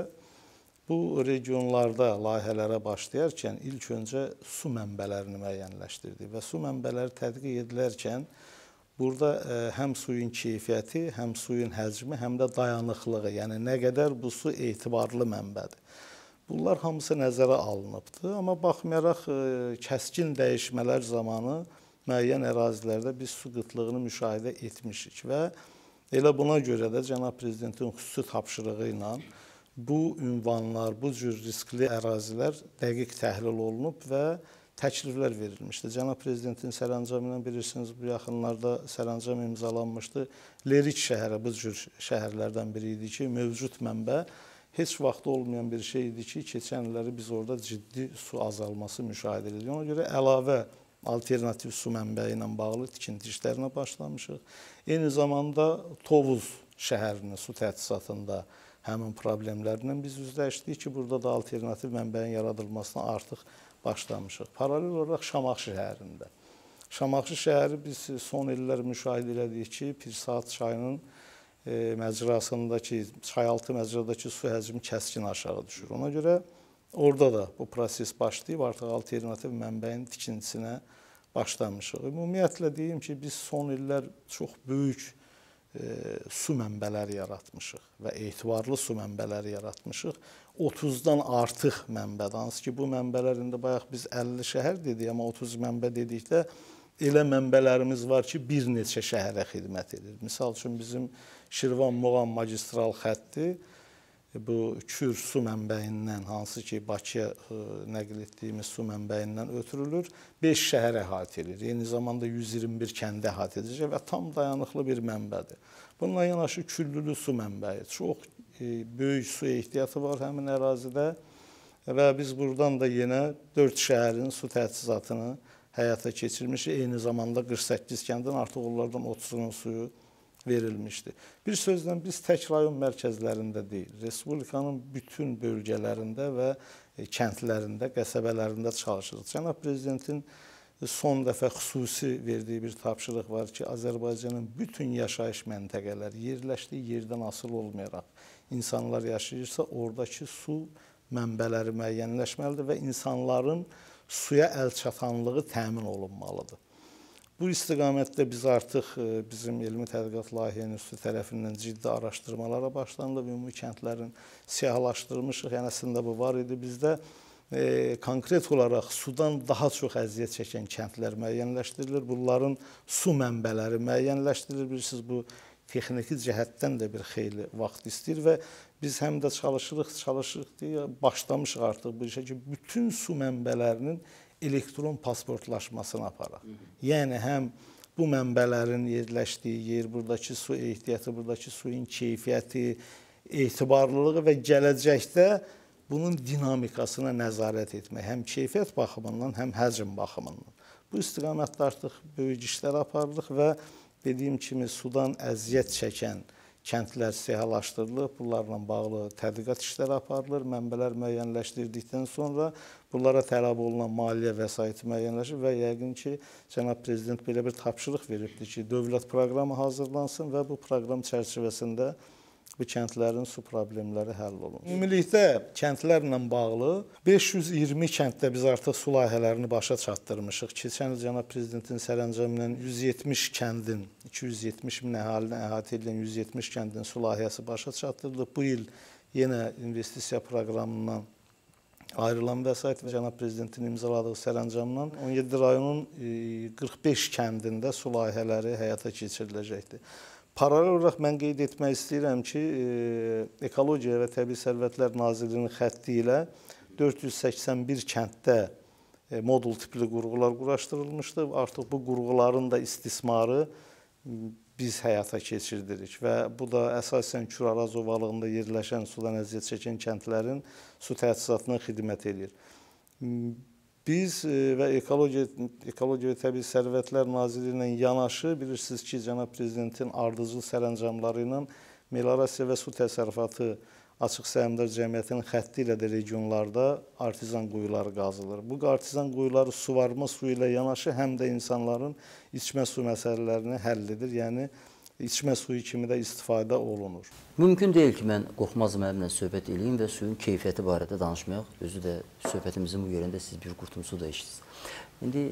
bu regionlarda layihələrə başlayarkən ilk öncə su mənbələrini müəyyənləşdirdik və su mənbələri tədqiq edilərkən burada ə, həm suyun keyfiyyəti, həm suyun həcmi, həm də dayanıqlığı, yəni nə qədər bu su etibarlı mənbədir. Bunlar hamısı nəzərə alınıbdır, amma baxmayaraq ə, kəskin dəyişmələr zamanı müəyyən ərazilərdə biz su qıtlığını müşahidə etmişik və elə buna görə də Cənab Prezidentin xüsusi tapşırığı ilə bu ünvanlar, bu cür riskli ərazilər dəqiq təhlil olunub və təkliflər verilmişdi. Cənab Prezidentin sərəncamı ilə bilirsiniz, bu yaxınlarda sərəncam imzalanmışdı. Lerik şəhəri bu cür şəhərlərdən biri idi ki, mövcud mənbə heç vaxt olmayan bir şey idi ki, keçən illəri biz orada ciddi su azalması müşahidə edirik. Ona görə əlavə alternativ su mənbəyi ilə bağlı tikinti işlərinə başlamışıq. Eyni zamanda Tovuz şəhərinin su tədrisatında həmin problemlərlə biz üzləşdik ki, burada da alternativ mənbəyin yaradılmasına artıq başlamışıq. Paralel olaraq Şamaxı şəhərində. Şamaxı şəhəri biz son illər müşahidə elədik ki, Pirsaat çayının e, məcrasındakı, çayaltı məcradakı su həcmi kəskin aşağı düşür. Ona görə orada da bu proses başlayıb, artıq alternativ mənbəyin tikintisinə başlamışıq. Ümumiyyətlə deyim ki, biz son illər çox böyük E, su mənbələri yaratmışıq və etibarlı su mənbələri yaratmışıq. otuzdan artıq mənbədir. Hansı ki, bu mənbələr indi bayaq biz əlli şəhər dedik, amma otuz mənbə dedikdə elə mənbələrimiz var ki, bir neçə şəhərə xidmət edir. Misal üçün bizim Şirvan-Muğan magistral xətti bu Kür su mənbəyindən, hansı ki, Bakıya nəql etdiyimiz su mənbəyindən ötürülür, beş şəhər əhatə edir. Eyni zamanda yüz iyirmi bir kəndə əhatə edəcək və tam dayanıqlı bir mənbədir. Bununla yanaşı Küllülü su mənbəyi. Çox e, böyük su ehtiyatı var həmin ərazidə və biz buradan da yenə dörd şəhərin su təchizatını həyata keçirmişik. Eyni zamanda qırx səkkiz kəndin artıq onlardan otuzunun suyu verilmişdi. Bir sözlə biz tək rayon mərkəzlərində deyil, Respublikanın bütün bölgələrində və kəndlərində, qəsəbələrində çalışırıq. Cənab Prezidentin son dəfə xüsusi verdiyi bir tapşırıq var ki, Azərbaycanın bütün yaşayış məntəqələri yerləşdiyi yerdən asılı olmayaraq insanlar yaşayırsa, oradakı su mənbələri müəyyənləşməlidir və insanların suya əlçatanlığı təmin olunmalıdır. Bu istiqamətdə biz artıq bizim Elmi Tədqiqat Layihə İnstitutu tərəfindən ciddi araşdırmalara başlanılıb. Ümumi kəndlərin siyahılaşdırılmışıq. Yəni əslində bu var idi. Bizdə e, konkret olaraq sudan daha çox əziyyət çəkən kəndlər müəyyənləşdirilir. Bunların su mənbələri müəyyənləşdirilir. Bilirsiniz, bu texniki cəhətdən də bir xeyli vaxt istəyir və Biz həm də çalışırıq, çalışırıq deyə başlamışıq artıq bu işə ki, bütün su mənbələrinin elektron pasportlaşmasını aparaq. Yəni həm bu mənbələrin yerləşdiyi yer, buradakı su ehtiyatı, buradakı suyun keyfiyyəti, etibarlılığı və gələcəkdə bunun dinamikasına nəzarət etmək, həm keyfiyyət baxımından, həm həcm baxımından. Bu istiqamətdə artıq böyük işlər aparırıq və dediyim kimi sudan əziyyət çəkən kəndlər siyahılaşdırılıb, bunlarla bağlı tədqiqat işləri aparılır, mənbələr müəyyənləşdirdikdən sonra bunlara tələb olunan maliyyə vəsaiti müəyyənləşir və yəqin ki, cənab prezident belə bir tapşırıq veribdir ki, dövlət proqramı hazırlansın və bu proqram çərçivəsində bu kəndlərin su problemləri həll olunur. Ümumilikdə kəndlərlə bağlı beş yüz iyirmi kənddə biz artıq su layihələrini başa çatdırmışıq. Keçən il cənab prezidentin sərəncamı ilə yüz yetmiş kəndin, iki yüz yetmiş min əhalini əhatə edən yüz yetmiş kəndin su layihəsi başa çatdırılıb. Bu il yenə investisiya proqramından ayrılan vəsait və cənab prezidentin imzaladığı sərəncamla on yeddi rayonun qırx beş kəndində su layihələri həyata keçiriləcəkdir. Paralel olaraq mən qeyd etmək istəyirəm ki, Ekologiya və Təbii Sərvətlər Nazirliyinin xətti ilə dörd yüz səksən bir kənddə modul tipli qurğular quraşdırılmışdı. Artıq bu qurğuların da istismarı biz həyata keçirdirik və bu da əsasən Kür-Araz ovalığında yerləşən sudan əziyyət çəkən kəndlərin su təchizatına xidmət edir. Biz və Ekologiya, Ekologiya və Təbii Sərvətlər Nazirliyi ilə yanaşı, bilirsiniz ki, cənab prezidentin ardıcıl sərəncamları ilə meliorasiya və su təsərrüfatı açıq səhmdar cəmiyyətinin xətti ilə də regionlarda artizan quyuları qazılır. Bu artizan quyuları suvarma suyu ilə yanaşı həm də insanların içmə su məsələlərini həll edir. Yəni içmə suyu kimi də istifadə olunur. Mümkün deyil ki, mən Qorxmaz müəllimlə söhbət edeyim və suyun keyfiyyəti barədə danışmayaq. Özü də söhbətimizin bu yerində siz bir qurtum su da içdiniz. İndi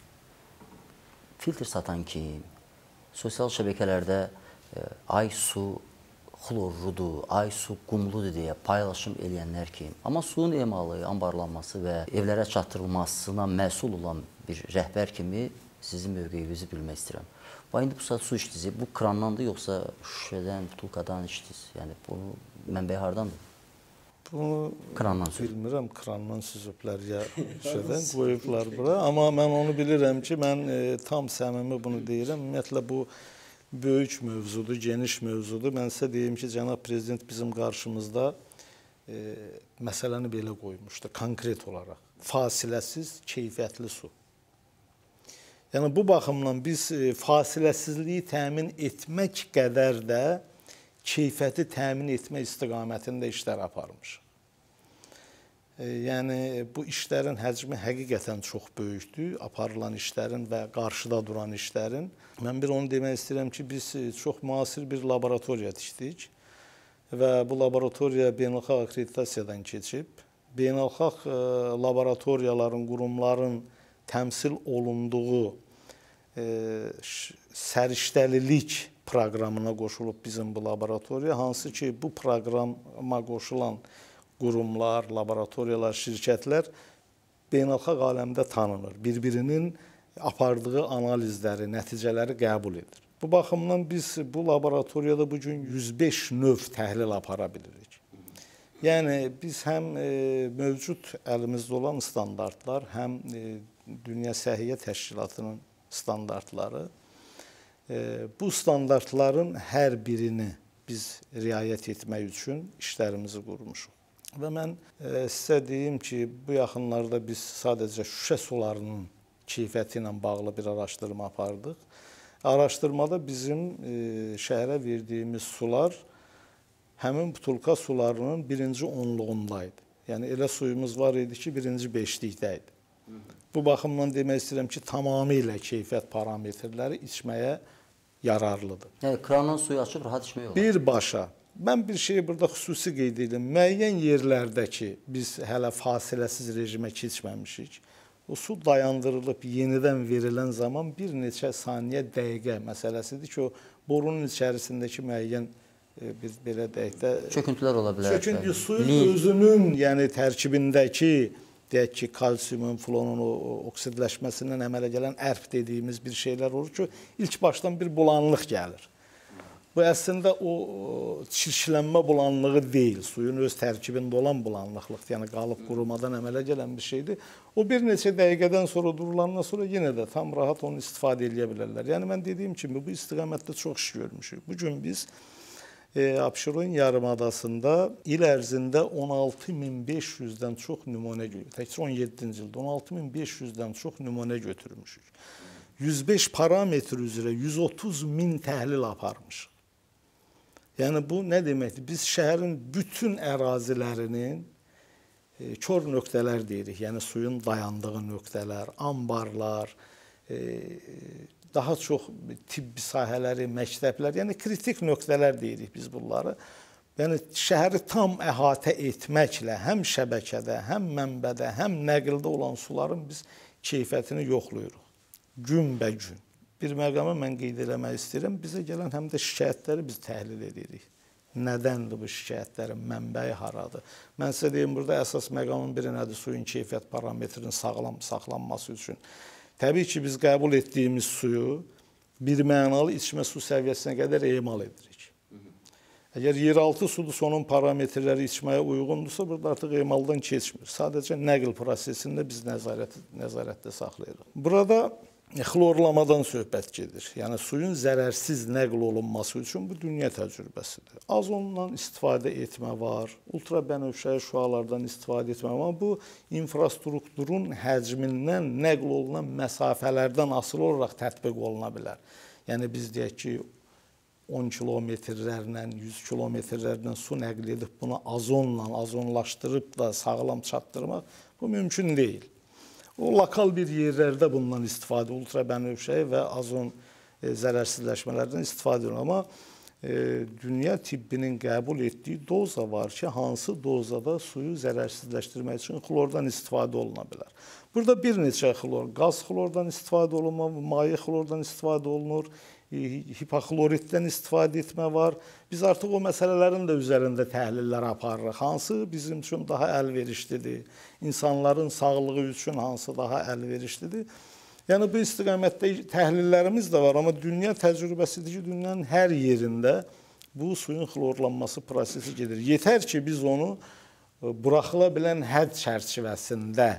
filtr satan kim, sosial şəbəkələrdə e, ay su xlorludur, ay su qumludur deyə paylaşım eləyənlər kim. Amma suyun emalı, anbarlanması və evlərə çatdırılmasına məsul olan bir rəhbər kimi sizin mövqeyinizi bilmək istəyirəm. Və indi bu saat su içdiniz, bu krandandır yoxsa şüşədən, butulkadan içdiniz? Yəni bu mənbəyi hardandır? Bunu krandan bilmirəm, krandan süzüblər ya şüşədən qoyublar bura. Amma mən onu bilirəm ki, mən e, tam səmimi bunu deyirəm. Ümumiyyətlə bu böyük mövzudur, geniş mövzudur. Mən sizə deyim ki, cənab prezident bizim qarşımızda e, məsələni belə qoymuşdu, konkret olaraq. Fasiləsiz, keyfiyyətli su. Yəni bu baxımdan biz fasiləsizliyi təmin etmək qədər də keyfiyyəti təmin etmək istiqamətində işlər aparmışıq. Yəni bu işlərin həcmi həqiqətən çox böyükdür, aparılan işlərin və qarşıda duran işlərin. Mən bir onu demək istəyirəm ki, biz çox müasir bir laboratoriya tikdik və bu laboratoriya beynəlxalq akkreditasiyadan keçib. Beynəlxalq laboratoriyaların, qurumların təmsil olunduğu e, səriştəlilik proqramına qoşulub bizim bu laboratoriya, hansı ki, bu proqrama qoşulan qurumlar, laboratoriyalar, şirkətlər beynəlxalq aləmdə tanınır. Bir-birinin apardığı analizləri, nəticələri qəbul edir. Bu baxımdan biz bu laboratoriyada bugün yüz beş növ təhlil apara bilirik. Yəni biz həm e, mövcud əlimizdə olan standartlar, həm e, Dünya Səhiyyə Təşkilatının standartları, e, bu standartların hər birini biz riayət etmək üçün işlərimizi qurmuşuq. Və mən e, sizə deyim ki, bu yaxınlarda biz sadəcə şüşə sularının keyfiyyəti ilə bağlı bir araşdırma apardıq. Araşdırmada bizim e, şəhərə verdiyimiz sular həmin butulka sularının birinci onluğundaydı. Yəni elə suyumuz var idi ki, birinci beşlikdə idi. Bu baxımdan demək istəyirəm ki, tamamilə keyfiyyət parametrləri içməyə yararlıdır. Yəni krandan suyu açıb rahat içmək olar. Birbaşa. Mən bir şeyi burada xüsusi qeyd edim. Müəyyən yerlərdə ki, biz hələ fasiləsiz rejimə keçməmişik. O su dayandırılıb yenidən verilən zaman bir neçə saniyə, dəqiqə məsələsidir ki, o borunun içərisindəki müəyyən biz belə deyək də çöküntülər ola bilər. Çöküntü suyun özünün, yəni tərkibindəki deyək ki, kalsiumun, florun oksidləşməsindən əmələ gələn ərf dediyimiz bir şeylər olur ki, ilk başdan bir bulanlıq gəlir. Bu əslində o çirklənmə bulanlığı deyil, suyun öz tərkibində olan bulanlıqlıqdır, yəni qalıb qurumadan əmələ gələn bir şeydir. O bir neçə dəqiqədən sonra durulandan sonra yenə də tam rahat onu istifadə edə bilərlər. Yəni mən dediyim kimi bu istiqamətdə çox iş görmüşük. Bu gün biz e, Abşeron yarımadasında il ərzində on altı min beş yüzdən çox nümunə götürmüşük. Təkcə on yeddinci ildə on altı min beş yüzdən çox nümunə götürmüşük. yüz beş parametr üzrə yüz otuz min təhlil aparmışıq. Yəni bu nə deməkdir? Biz şəhərin bütün ərazilərinin e, kör nöqtələr deyirik. Yəni suyun dayandığı nöqtələr, ambarlar, e, daha çox tibbi sahələri, məktəblər, yəni kritik nöqtələr deyirik biz bunları. Yəni şəhəri tam əhatə etməklə həm şəbəkədə, həm mənbədə, həm nəqildə olan suların biz keyfiyyətini yoxlayırıq. Günbəgün. Bir məqamı mən qeyd eləmək istəyirəm. Bizə gələn həm də şikayətləri biz təhlil edirik. Nədəndir bu şikayətlərin mənbəyi haradır? Mən sizə deyim, burada əsas məqamın biri nədir? Suyun keyfiyyət parametrinin sağlam saxlanması üçün. Təbii ki, biz qəbul etdiyimiz suyu bir mənalı içmə su səviyyəsinə qədər emal edirik. Əgər yeraltı sudursa, onun parametrləri içməyə uyğundursa, burada artıq emaldan keçmir. Sadəcə nəql prosesində biz nəzarət, nəzarətdə saxlayırıq. Burada xlorlamadan söhbət gedir. Yəni suyun zərərsiz nəql olunması üçün bu dünya təcrübəsidir. Azondan istifadə etmə var, ultrabənövşəyi şüalardan istifadə etmə var. Bu infrastrukturun həcmindən nəql olunan məsafələrdən asılı olaraq tətbiq oluna bilər. Yəni biz deyək ki, on kilometrlərlə, yüz kilometrlərdən su nəql edib bunu azonla, azonlaşdırıb da sağlam çatdırmaq bu mümkün deyil. O lokal bir yerlərdə bundan istifadə, ultrabənövşəyi və azon e, zərərsizləşmələrdən istifadə edilir. Amma e, dünya tibbinin qəbul etdiyi doza var ki, hansı dozada suyu zərərsizləşdirmək üçün xlordan istifadə oluna bilər. Burada bir neçə xlor, qaz xlordan istifadə olunur, maye xlordan istifadə olunur, hipoxloritdən istifadə etmə var. Biz artıq o məsələlərin də üzərində təhlillər aparırıq. Hansı bizim üçün daha əlverişlidir? İnsanların sağlığı üçün hansı daha əlverişlidir? Yəni bu istiqamətdə təhlillərimiz də var, amma dünya təcrübəsidir ki, dünyanın hər yerində bu suyun xlorlanması prosesi gedir. Yetər ki, biz onu buraxıla bilən hədd çərçivəsində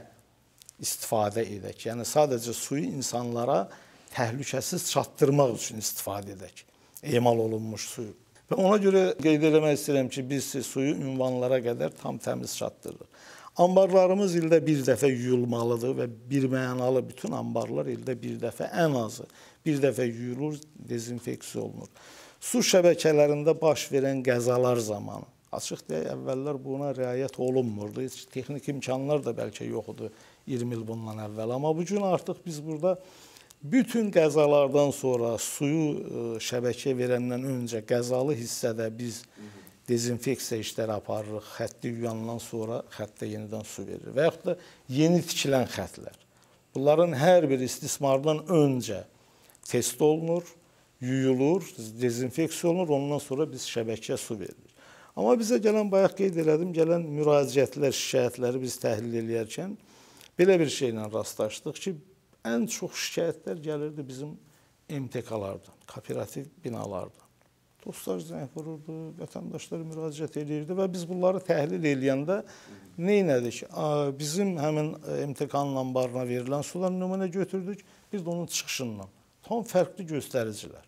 istifadə edək. Yəni sadəcə suyu insanlara təhlükəsiz çatdırmaq üçün istifadə edək, emal olunmuş suyu. Və ona görə qeyd eləmək istəyirəm ki, biz suyu ünvanlara qədər tam təmiz çatdırırıq. Ambarlarımız ildə bir dəfə yuyulmalıdır və bir mənalı bütün ambarlar ildə bir dəfə, ən azı bir dəfə yuyulur, dezinfeksiya olunur. Su şəbəkələrində baş verən qəzalar zamanı, açıq deyək, əvvəllər buna riayət olunmurdu. Heç texnik imkanlar da bəlkə yoxdur iyirmi il bundan əvvəl. Amma bugün artıq biz burada bütün qəzalardan sonra suyu şəbəkəyə verəndən öncə qəzalı hissədə biz dezinfeksiya işləri aparırıq. Xətti yuyandan sonra xəttə yenidən su verilir. Və yaxud da yeni tikilən xətlər. Bunların hər bir istismardan öncə test olunur, yuyulur, dezinfeksiya olunur, ondan sonra biz şəbəkəyə su veririk. Amma bizə gələn, bayaq qeyd elədim, gələn müraciətlər, şikayətləri biz təhlil edərkən belə bir şeylə rastlaşdıq ki, ən çox şikayətlər gəlirdi bizim M T K-lardan, kooperativ binalardan. Dostlar zəng vururdu, vətəndaşlar müraciət edirdi və biz bunları təhlil edəndə nə elədik? Bizim həmin M T K-nın ambarına verilən sudan nümunə götürdük, bir də onun çıxışından. Tam fərqli göstəricilər.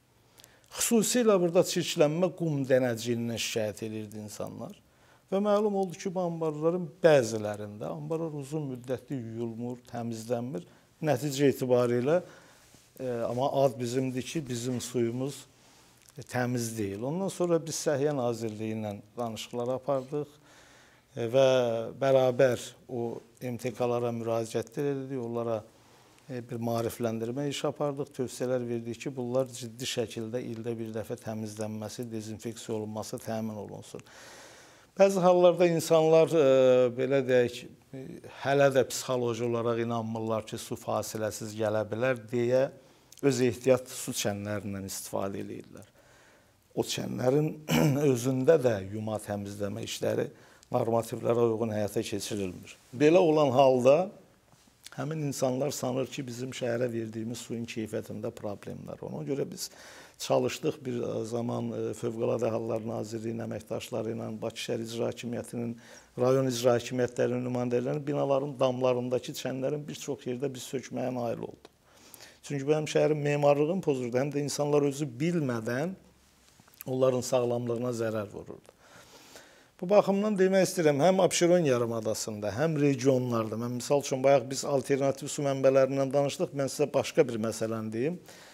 Xüsusilə burada çirklənmə qum dənəciyindən şikayət edirdi insanlar. Və məlum oldu ki, bu ambarların bəzilərində ambarlar uzun müddətli yuyulmur, təmizlənmir. Nəticə etibarilə, e, amma ad bizimdir ki, bizim suyumuz e, təmiz deyil. Ondan sonra biz Səhiyyə Nazirliyi ilə danışıqlar apardıq e, və bərabər o M T K-lara müraciətlər edirik, onlara e, bir maarifləndirmə iş apardıq, tövsiyələr verdik ki, bunlar ciddi şəkildə ildə bir dəfə təmizlənməsi, dezinfeksiya olunması təmin olunsun. Bəzi hallarda insanlar, e, belə deyək, e, hələ də psixoloji olaraq inanmırlar ki, su fasiləsiz gələ bilər deyə öz ehtiyat su çənlərindən istifadə edirlər. O çənlərin özündə də yuma təmizləmə işləri normativlərə uyğun həyata keçirilmir. Belə olan halda həmin insanlar sanır ki, bizim şəhərə verdiyimiz suyun keyfiyyətində problemlər. Ona görə biz çalışdıq bir zaman Fövqəladə Hallar Nazirliyinin əməkdaşları ilə Bakı şəhər icra hakimiyyətinin, rayon icra hakimiyyətlərinin nümayəndələrinin binaların damlarındakı çənlərin bir çox yerdə biz sökməyə nail olduq. Çünki mənim şəhərin memarlığını pozurdu, həm də insanlar özü bilmədən onların sağlamlığına zərər vururdu. Bu baxımdan demək istəyirəm, həm Abşeron yarımadasında, həm regionlarda, mən misal üçün, bayaq biz alternativ su mənbələrindən danışdıq, mən sizə başqa bir məsələni deyim.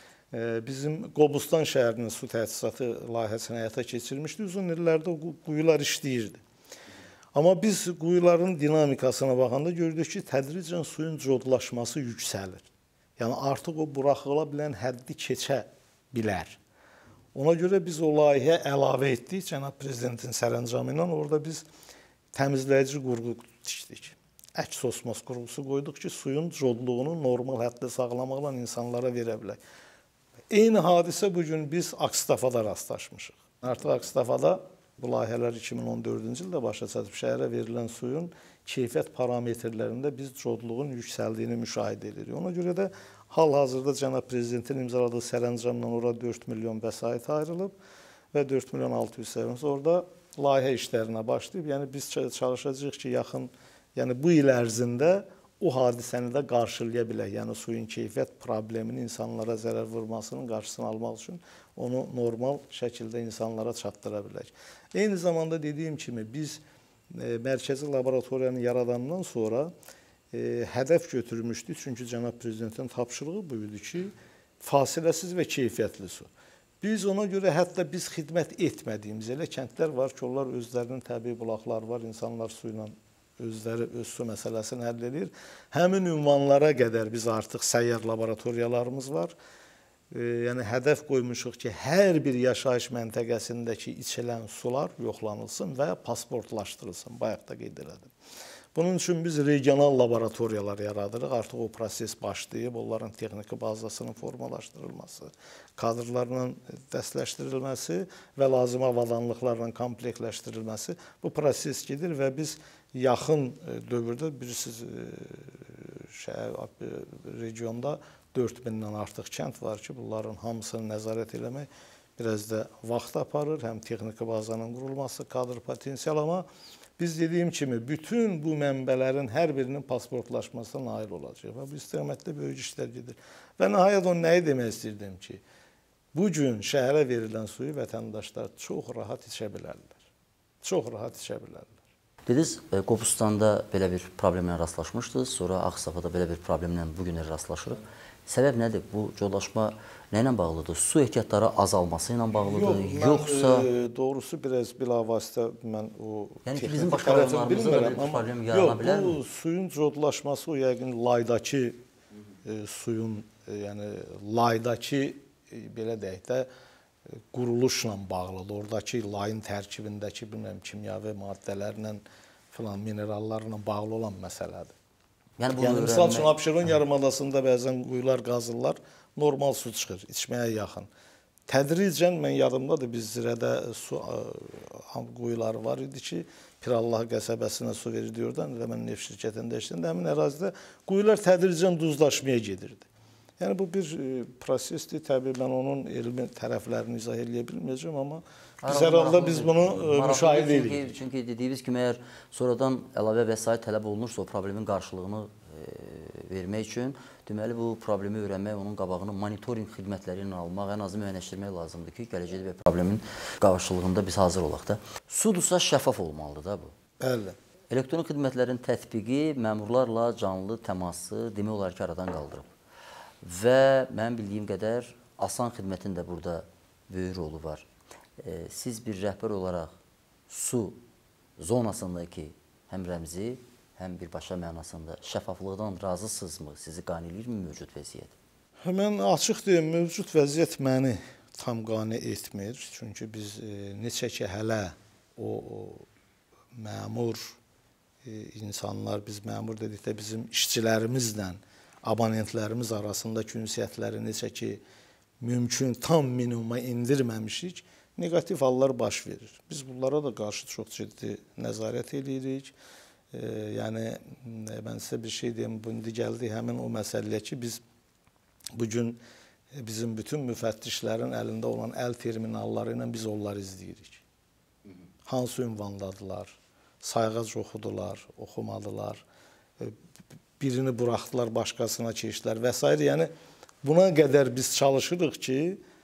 Bizim Qobustan şəhərinin su təsisatı layihəsini həyata keçirmişdi, uzun illərdə o quyular işləyirdi. Amma biz quyuların dinamikasına baxanda gördük ki, tədricən suyun codlaşması yüksəlir. Yəni artıq o buraxıla bilən həddi keçə bilər. Ona görə biz o layihəyə əlavə etdik, Cənab Prezidentin sərəncamı ilə orada biz təmizləyici qurğu tikdik. Əks osmos qurğusu qoyduq ki, suyun codluğunu normal həddə saxlamaqla insanlara verə bilək. Eyni hadisə bugün biz Akstafada rastlaşmışıq. Artıq Akstafada bu layihələr iki min on dördüncü ildə başa çatıb şəhərə verilən suyun keyfiyyət parametrlərində biz codluğun yüksəldiyini müşahidə edirik. Ona görə də hal-hazırda Cənab Prezidentin imzaladığı sərəncamla orada dörd milyon vəsait ayrılıb və dörd milyon altı yüz sərəncam orada layihə işlərinə başlayıb. Yəni biz çalışacağıq ki, yaxın, yəni bu il ərzində o hadisəni də qarşılaya bilək. Yəni suyun keyfiyyət problemini, insanlara zərər vurmasının qarşısını almaq üçün onu normal şəkildə insanlara çatdıra bilək. Eyni zamanda dediyim kimi biz e, mərkəzi laboratoriyanı yaradandan sonra e, hədəf götürmüşdük. Çünki Cənab Prezidentin tapşırığı bu idi ki, fasiləsiz və keyfiyyətli su. Biz ona görə hətta biz xidmət etmədiyimiz elə kəndlər var ki, onlar özlərinin təbii bulaqları var, insanlar su ilə özləri öz su məsələsini həll edir. Həmin ünvanlara qədər biz artıq səyyar laboratoriyalarımız var. E, yəni hədəf qoymuşuq ki, hər bir yaşayış məntəqəsindəki içilən sular yoxlanılsın və pasportlaşdırılsın. Bayaq da qeyd elədim. Bunun üçün biz regional laboratoriyalar yaradırıq. Artıq o proses başlayıb, onların texniki bazasının formalaşdırılması, kadrlarla dəstləşdirilməsi və lazım avadanlıqlarla komplektləşdirilməsi bu proses gedir və biz yaxın dövrdə bilirsiniz şəhər regionda dörd mindən artıq kənd var ki, bunların hamısını nəzarət eləmək biraz da vaxt aparır, həm texniki bazanın qurulması, kadr potensial, amma biz dediyim kimi bütün bu mənbələrin hər birinin pasportlaşmasına nail olacaq və bu istiqamətdə böyük işlər gedir. Və nəhayət onu nəyi demək istəyirdim ki, bugün şəhərə verilən suyu vətəndaşlar çox rahat içə bilərlər. Çox rahat içə bilərlər. Dediniz, Qobustanda belə bir problemlə rastlaşmışdınız, sonra Ağstafada belə bir problemlə bugün rastlaşırıq. Səbəb nədir? Bu codlaşma nə ilə bağlıdır? Su ehtiyatları azalması ilə bağlıdır? Yox, yoxsa... Mən, e, doğrusu biraz bilavasitə mən o... Yəni ki, bizim başqa rayonlarımızda da bir problem yarana bilər mi? Yox, bu suyun codlaşması o yəqin laydakı e, suyun, e, yəni laydakı, e, belə deyək də, e, quruluşla bağlıdır. Oradakı layın tərkibindəki, bilməm, kimyəvi maddələrlə, filan, minerallarla bağlı olan məsələdir. Yəni, yəni misal üçün, Abşeron yarımadasında bəzən quyular qazırlar, normal su çıxır, içməyə yaxın. Tədricən, mən yadımdadır, biz Zirədə su quyuları var idi ki, Pirallah qəsəbəsinə su verirdi oradan, elə mən neft şirkətində işləyəndə, həmin ərazidə quyular tədricən duzlaşmaya gedirdi. Yəni, bu bir prosesdir, təbii mən onun elmi tərəflərini izah eləyə bilməyəcəm, amma biz hər halda biz bunu müşahidə edirik. Çünki dediyiniz kimi, əgər sonradan əlavə vəsait tələb olunursa, o problemin qarşılığını vermək üçün, deməli, bu problemi öyrənmək, onun qabağını monitoring xidmətləri ilə almaq, ən azı müəyyənləşdirmək lazımdır ki, gələcəkdə bir problemin qarşılığında biz hazır olaq da. Sudursa şəffaf olmalıdır da bu. Bəli. Elektronik xidmətlərin tətbiqi məmurlarla canlı təması demək olar ki, aradan qaldırıb. Və mənim bildiyim qədər asan xidmətin də burada böyük rolu var. Siz bir rəhbər olaraq su zonasındakı həm rəmzi, həm birbaşa mənasında şəffaflıqdan razısınızmı? Sizi qane edirmi mövcud vəziyyət? Mən açıq deyim, mövcud vəziyyət məni tam qane etmir. Çünki biz e, neçə ki hələ o, o məmur e, insanlar, biz məmur dedikdə bizim işçilərimizlə abonentlərimiz arasındakı ünsiyyətləri necə ki mümkün tam minimuma indirməmişik, negativ hallar baş verir. Biz bunlara da qarşı çox ciddi nəzarət edirik. E, yəni, mən sizə bir şey deyim, bu indi gəldi həmin o məsələyə ki, biz bugün bizim bütün müfəttişlərin əlində olan əl terminalları ilə biz onları izləyirik. Hansı ünvandadılar, sayğac oxudular, oxumadılar, birini buraxdılar, başqasına keçdilər və s. Yəni, buna qədər biz çalışırıq ki,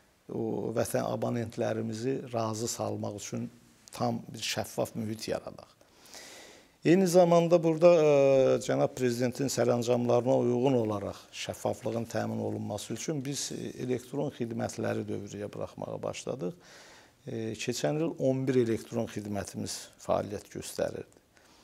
o vətən abonentlərimizi razı salmaq üçün tam bir şəffaf mühit yaradaq. Eyni zamanda burada ə, Cənab Prezidentin sərəncamlarına uyğun olaraq şəffaflığın təmin olunması üçün biz elektron xidmətləri dövrəyə buraxmağa başladıq. E, keçən il on bir elektron xidmətimiz fəaliyyət göstərirdi.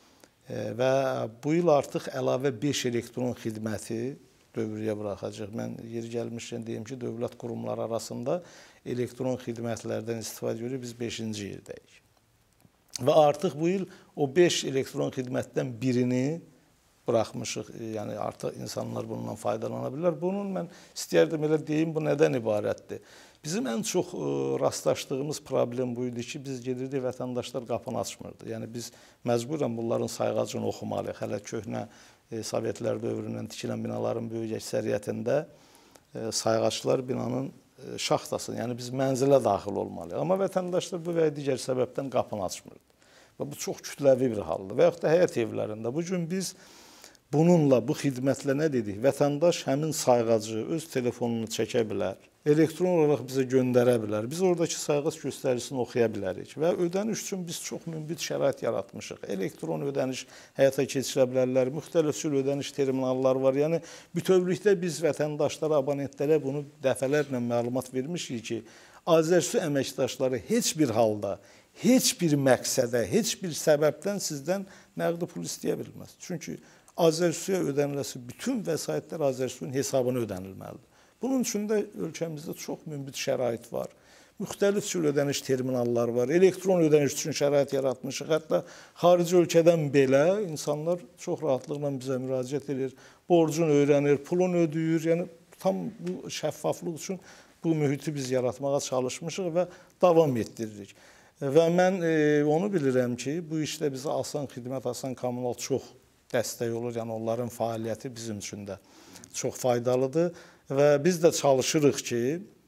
E, və bu il artıq əlavə beş elektron xidməti dövrəyə buraxacaq. Mən yeri gəlmişkən deyim ki, dövlət qurumları arasında elektron xidmətlərdən istifadə edirik, biz beşinci yerdəyik. Və artıq bu il o beş elektron xidmətdən birini buraxmışıq. Yəni artıq insanlar bundan faydalana bilər. Bunun mən istəyərdim elə deyim, bu nədən ibarətdir? Bizim ən çox ə, rastlaşdığımız problem bu idi ki, biz gedirdik, vətəndaşlar qapını açmırdı. Yəni biz məcburən bunların sayğacını oxumalıyıq. Hələ köhnə e, Sovetlər dövründən tikilən binaların böyük əksəriyyətində e, sayğaclar binanın şaxtasını, yəni biz mənzilə daxil olmalıyıq. Amma vətəndaşlar bu və digər səbəbdən qapını açmırdı. Və bu çox kütləvi bir haldır. Və yaxud da həyət evlərində. Bugün biz bununla, bu xidmətlə nə dedik? Vətəndaş həmin sayğacı öz telefonunu çəkə bilər, elektron olaraq bizə göndərə bilər. Biz oradakı sayğac göstəricisini oxuya bilərik. Və ödəniş üçün biz çox münbit şərait yaratmışıq. Elektron ödəniş həyata keçirə bilərlər, müxtəlif cür ödəniş terminalları var. Yəni, bütövlükdə biz vətəndaşlara, abonentlərə bunu dəfələrlə məlumat vermişik ki, Azərsu əməkdaşları heç bir halda, heç bir məqsədə, heç bir səbəbdən sizdən nəqdi pul istəyə bilməz. Çünki Azərsuya ödəniləsi bütün vəsaitlər Azərsunun hesabına ödənilməlidir. Bunun üçün də ölkəmizdə çox münbit şərait var. Müxtəlif cür ödəniş terminalları var. Elektron ödəniş üçün şərait yaratmışıq. Hətta xarici ölkədən belə insanlar çox rahatlıqla bizə müraciət edir. Borcunu öyrənir, pulunu ödəyir. Yəni tam bu şəffaflıq üçün bu mühiti biz yaratmağa çalışmışıq və davam etdiririk. Və mən e, onu bilirəm ki, bu işdə bizə Asan Xidmət, Asan Kommunal çox dəstək olur. Yəni onların fəaliyyəti bizim üçün də çox faydalıdır. Və biz də çalışırıq ki,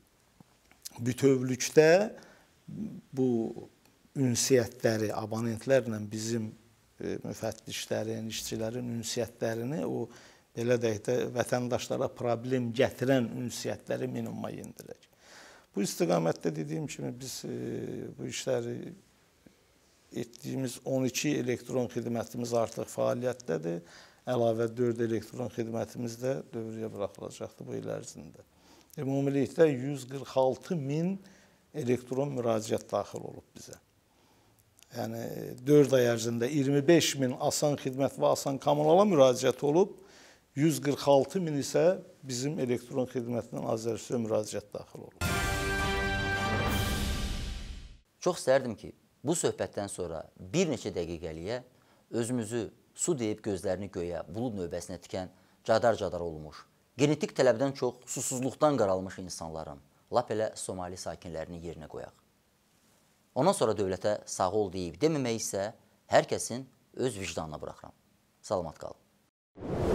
bütövlükdə bu ünsiyyətləri, abonentlərlə bizim e, müfəttişlərin, işçilərin ünsiyyətlərini, o belə deyək də vətəndaşlara problem gətirən ünsiyyətləri minimuma indirək. Bu istiqamətdə dediyim kimi biz e, bu işləri etdiyimiz on iki elektron xidmətimiz artıq fəaliyyətdədir. Əlavə dörd elektron xidmətimiz də dövrəyə buraxılacaqdır bu il ərzində. Ümumilikdə yüz qırx altı min elektron müraciət daxil olub bizə. Yəni dörd ay ərzində iyirmi beş min Asan Xidmət və Asan Kommunala müraciət olub, yüz qırx altı min isə bizim elektron xidmətindən Azərsuya müraciət daxil olub. Çox istərdim ki, bu söhbətdən sonra bir neçə dəqiqəliyə özümüzü su deyib gözlərini göyə, bulud növbəsinə tikən, cadar-cadar olmuş, genetik tələbdən çox susuzluqdan qaralmış insanların, lap elə Somali sakinlərinin yerinə qoyaq. Ondan sonra dövlətə sağ ol deyib deməmək isə hər kəsin öz vicdanına buraxıram. Salamat qalın.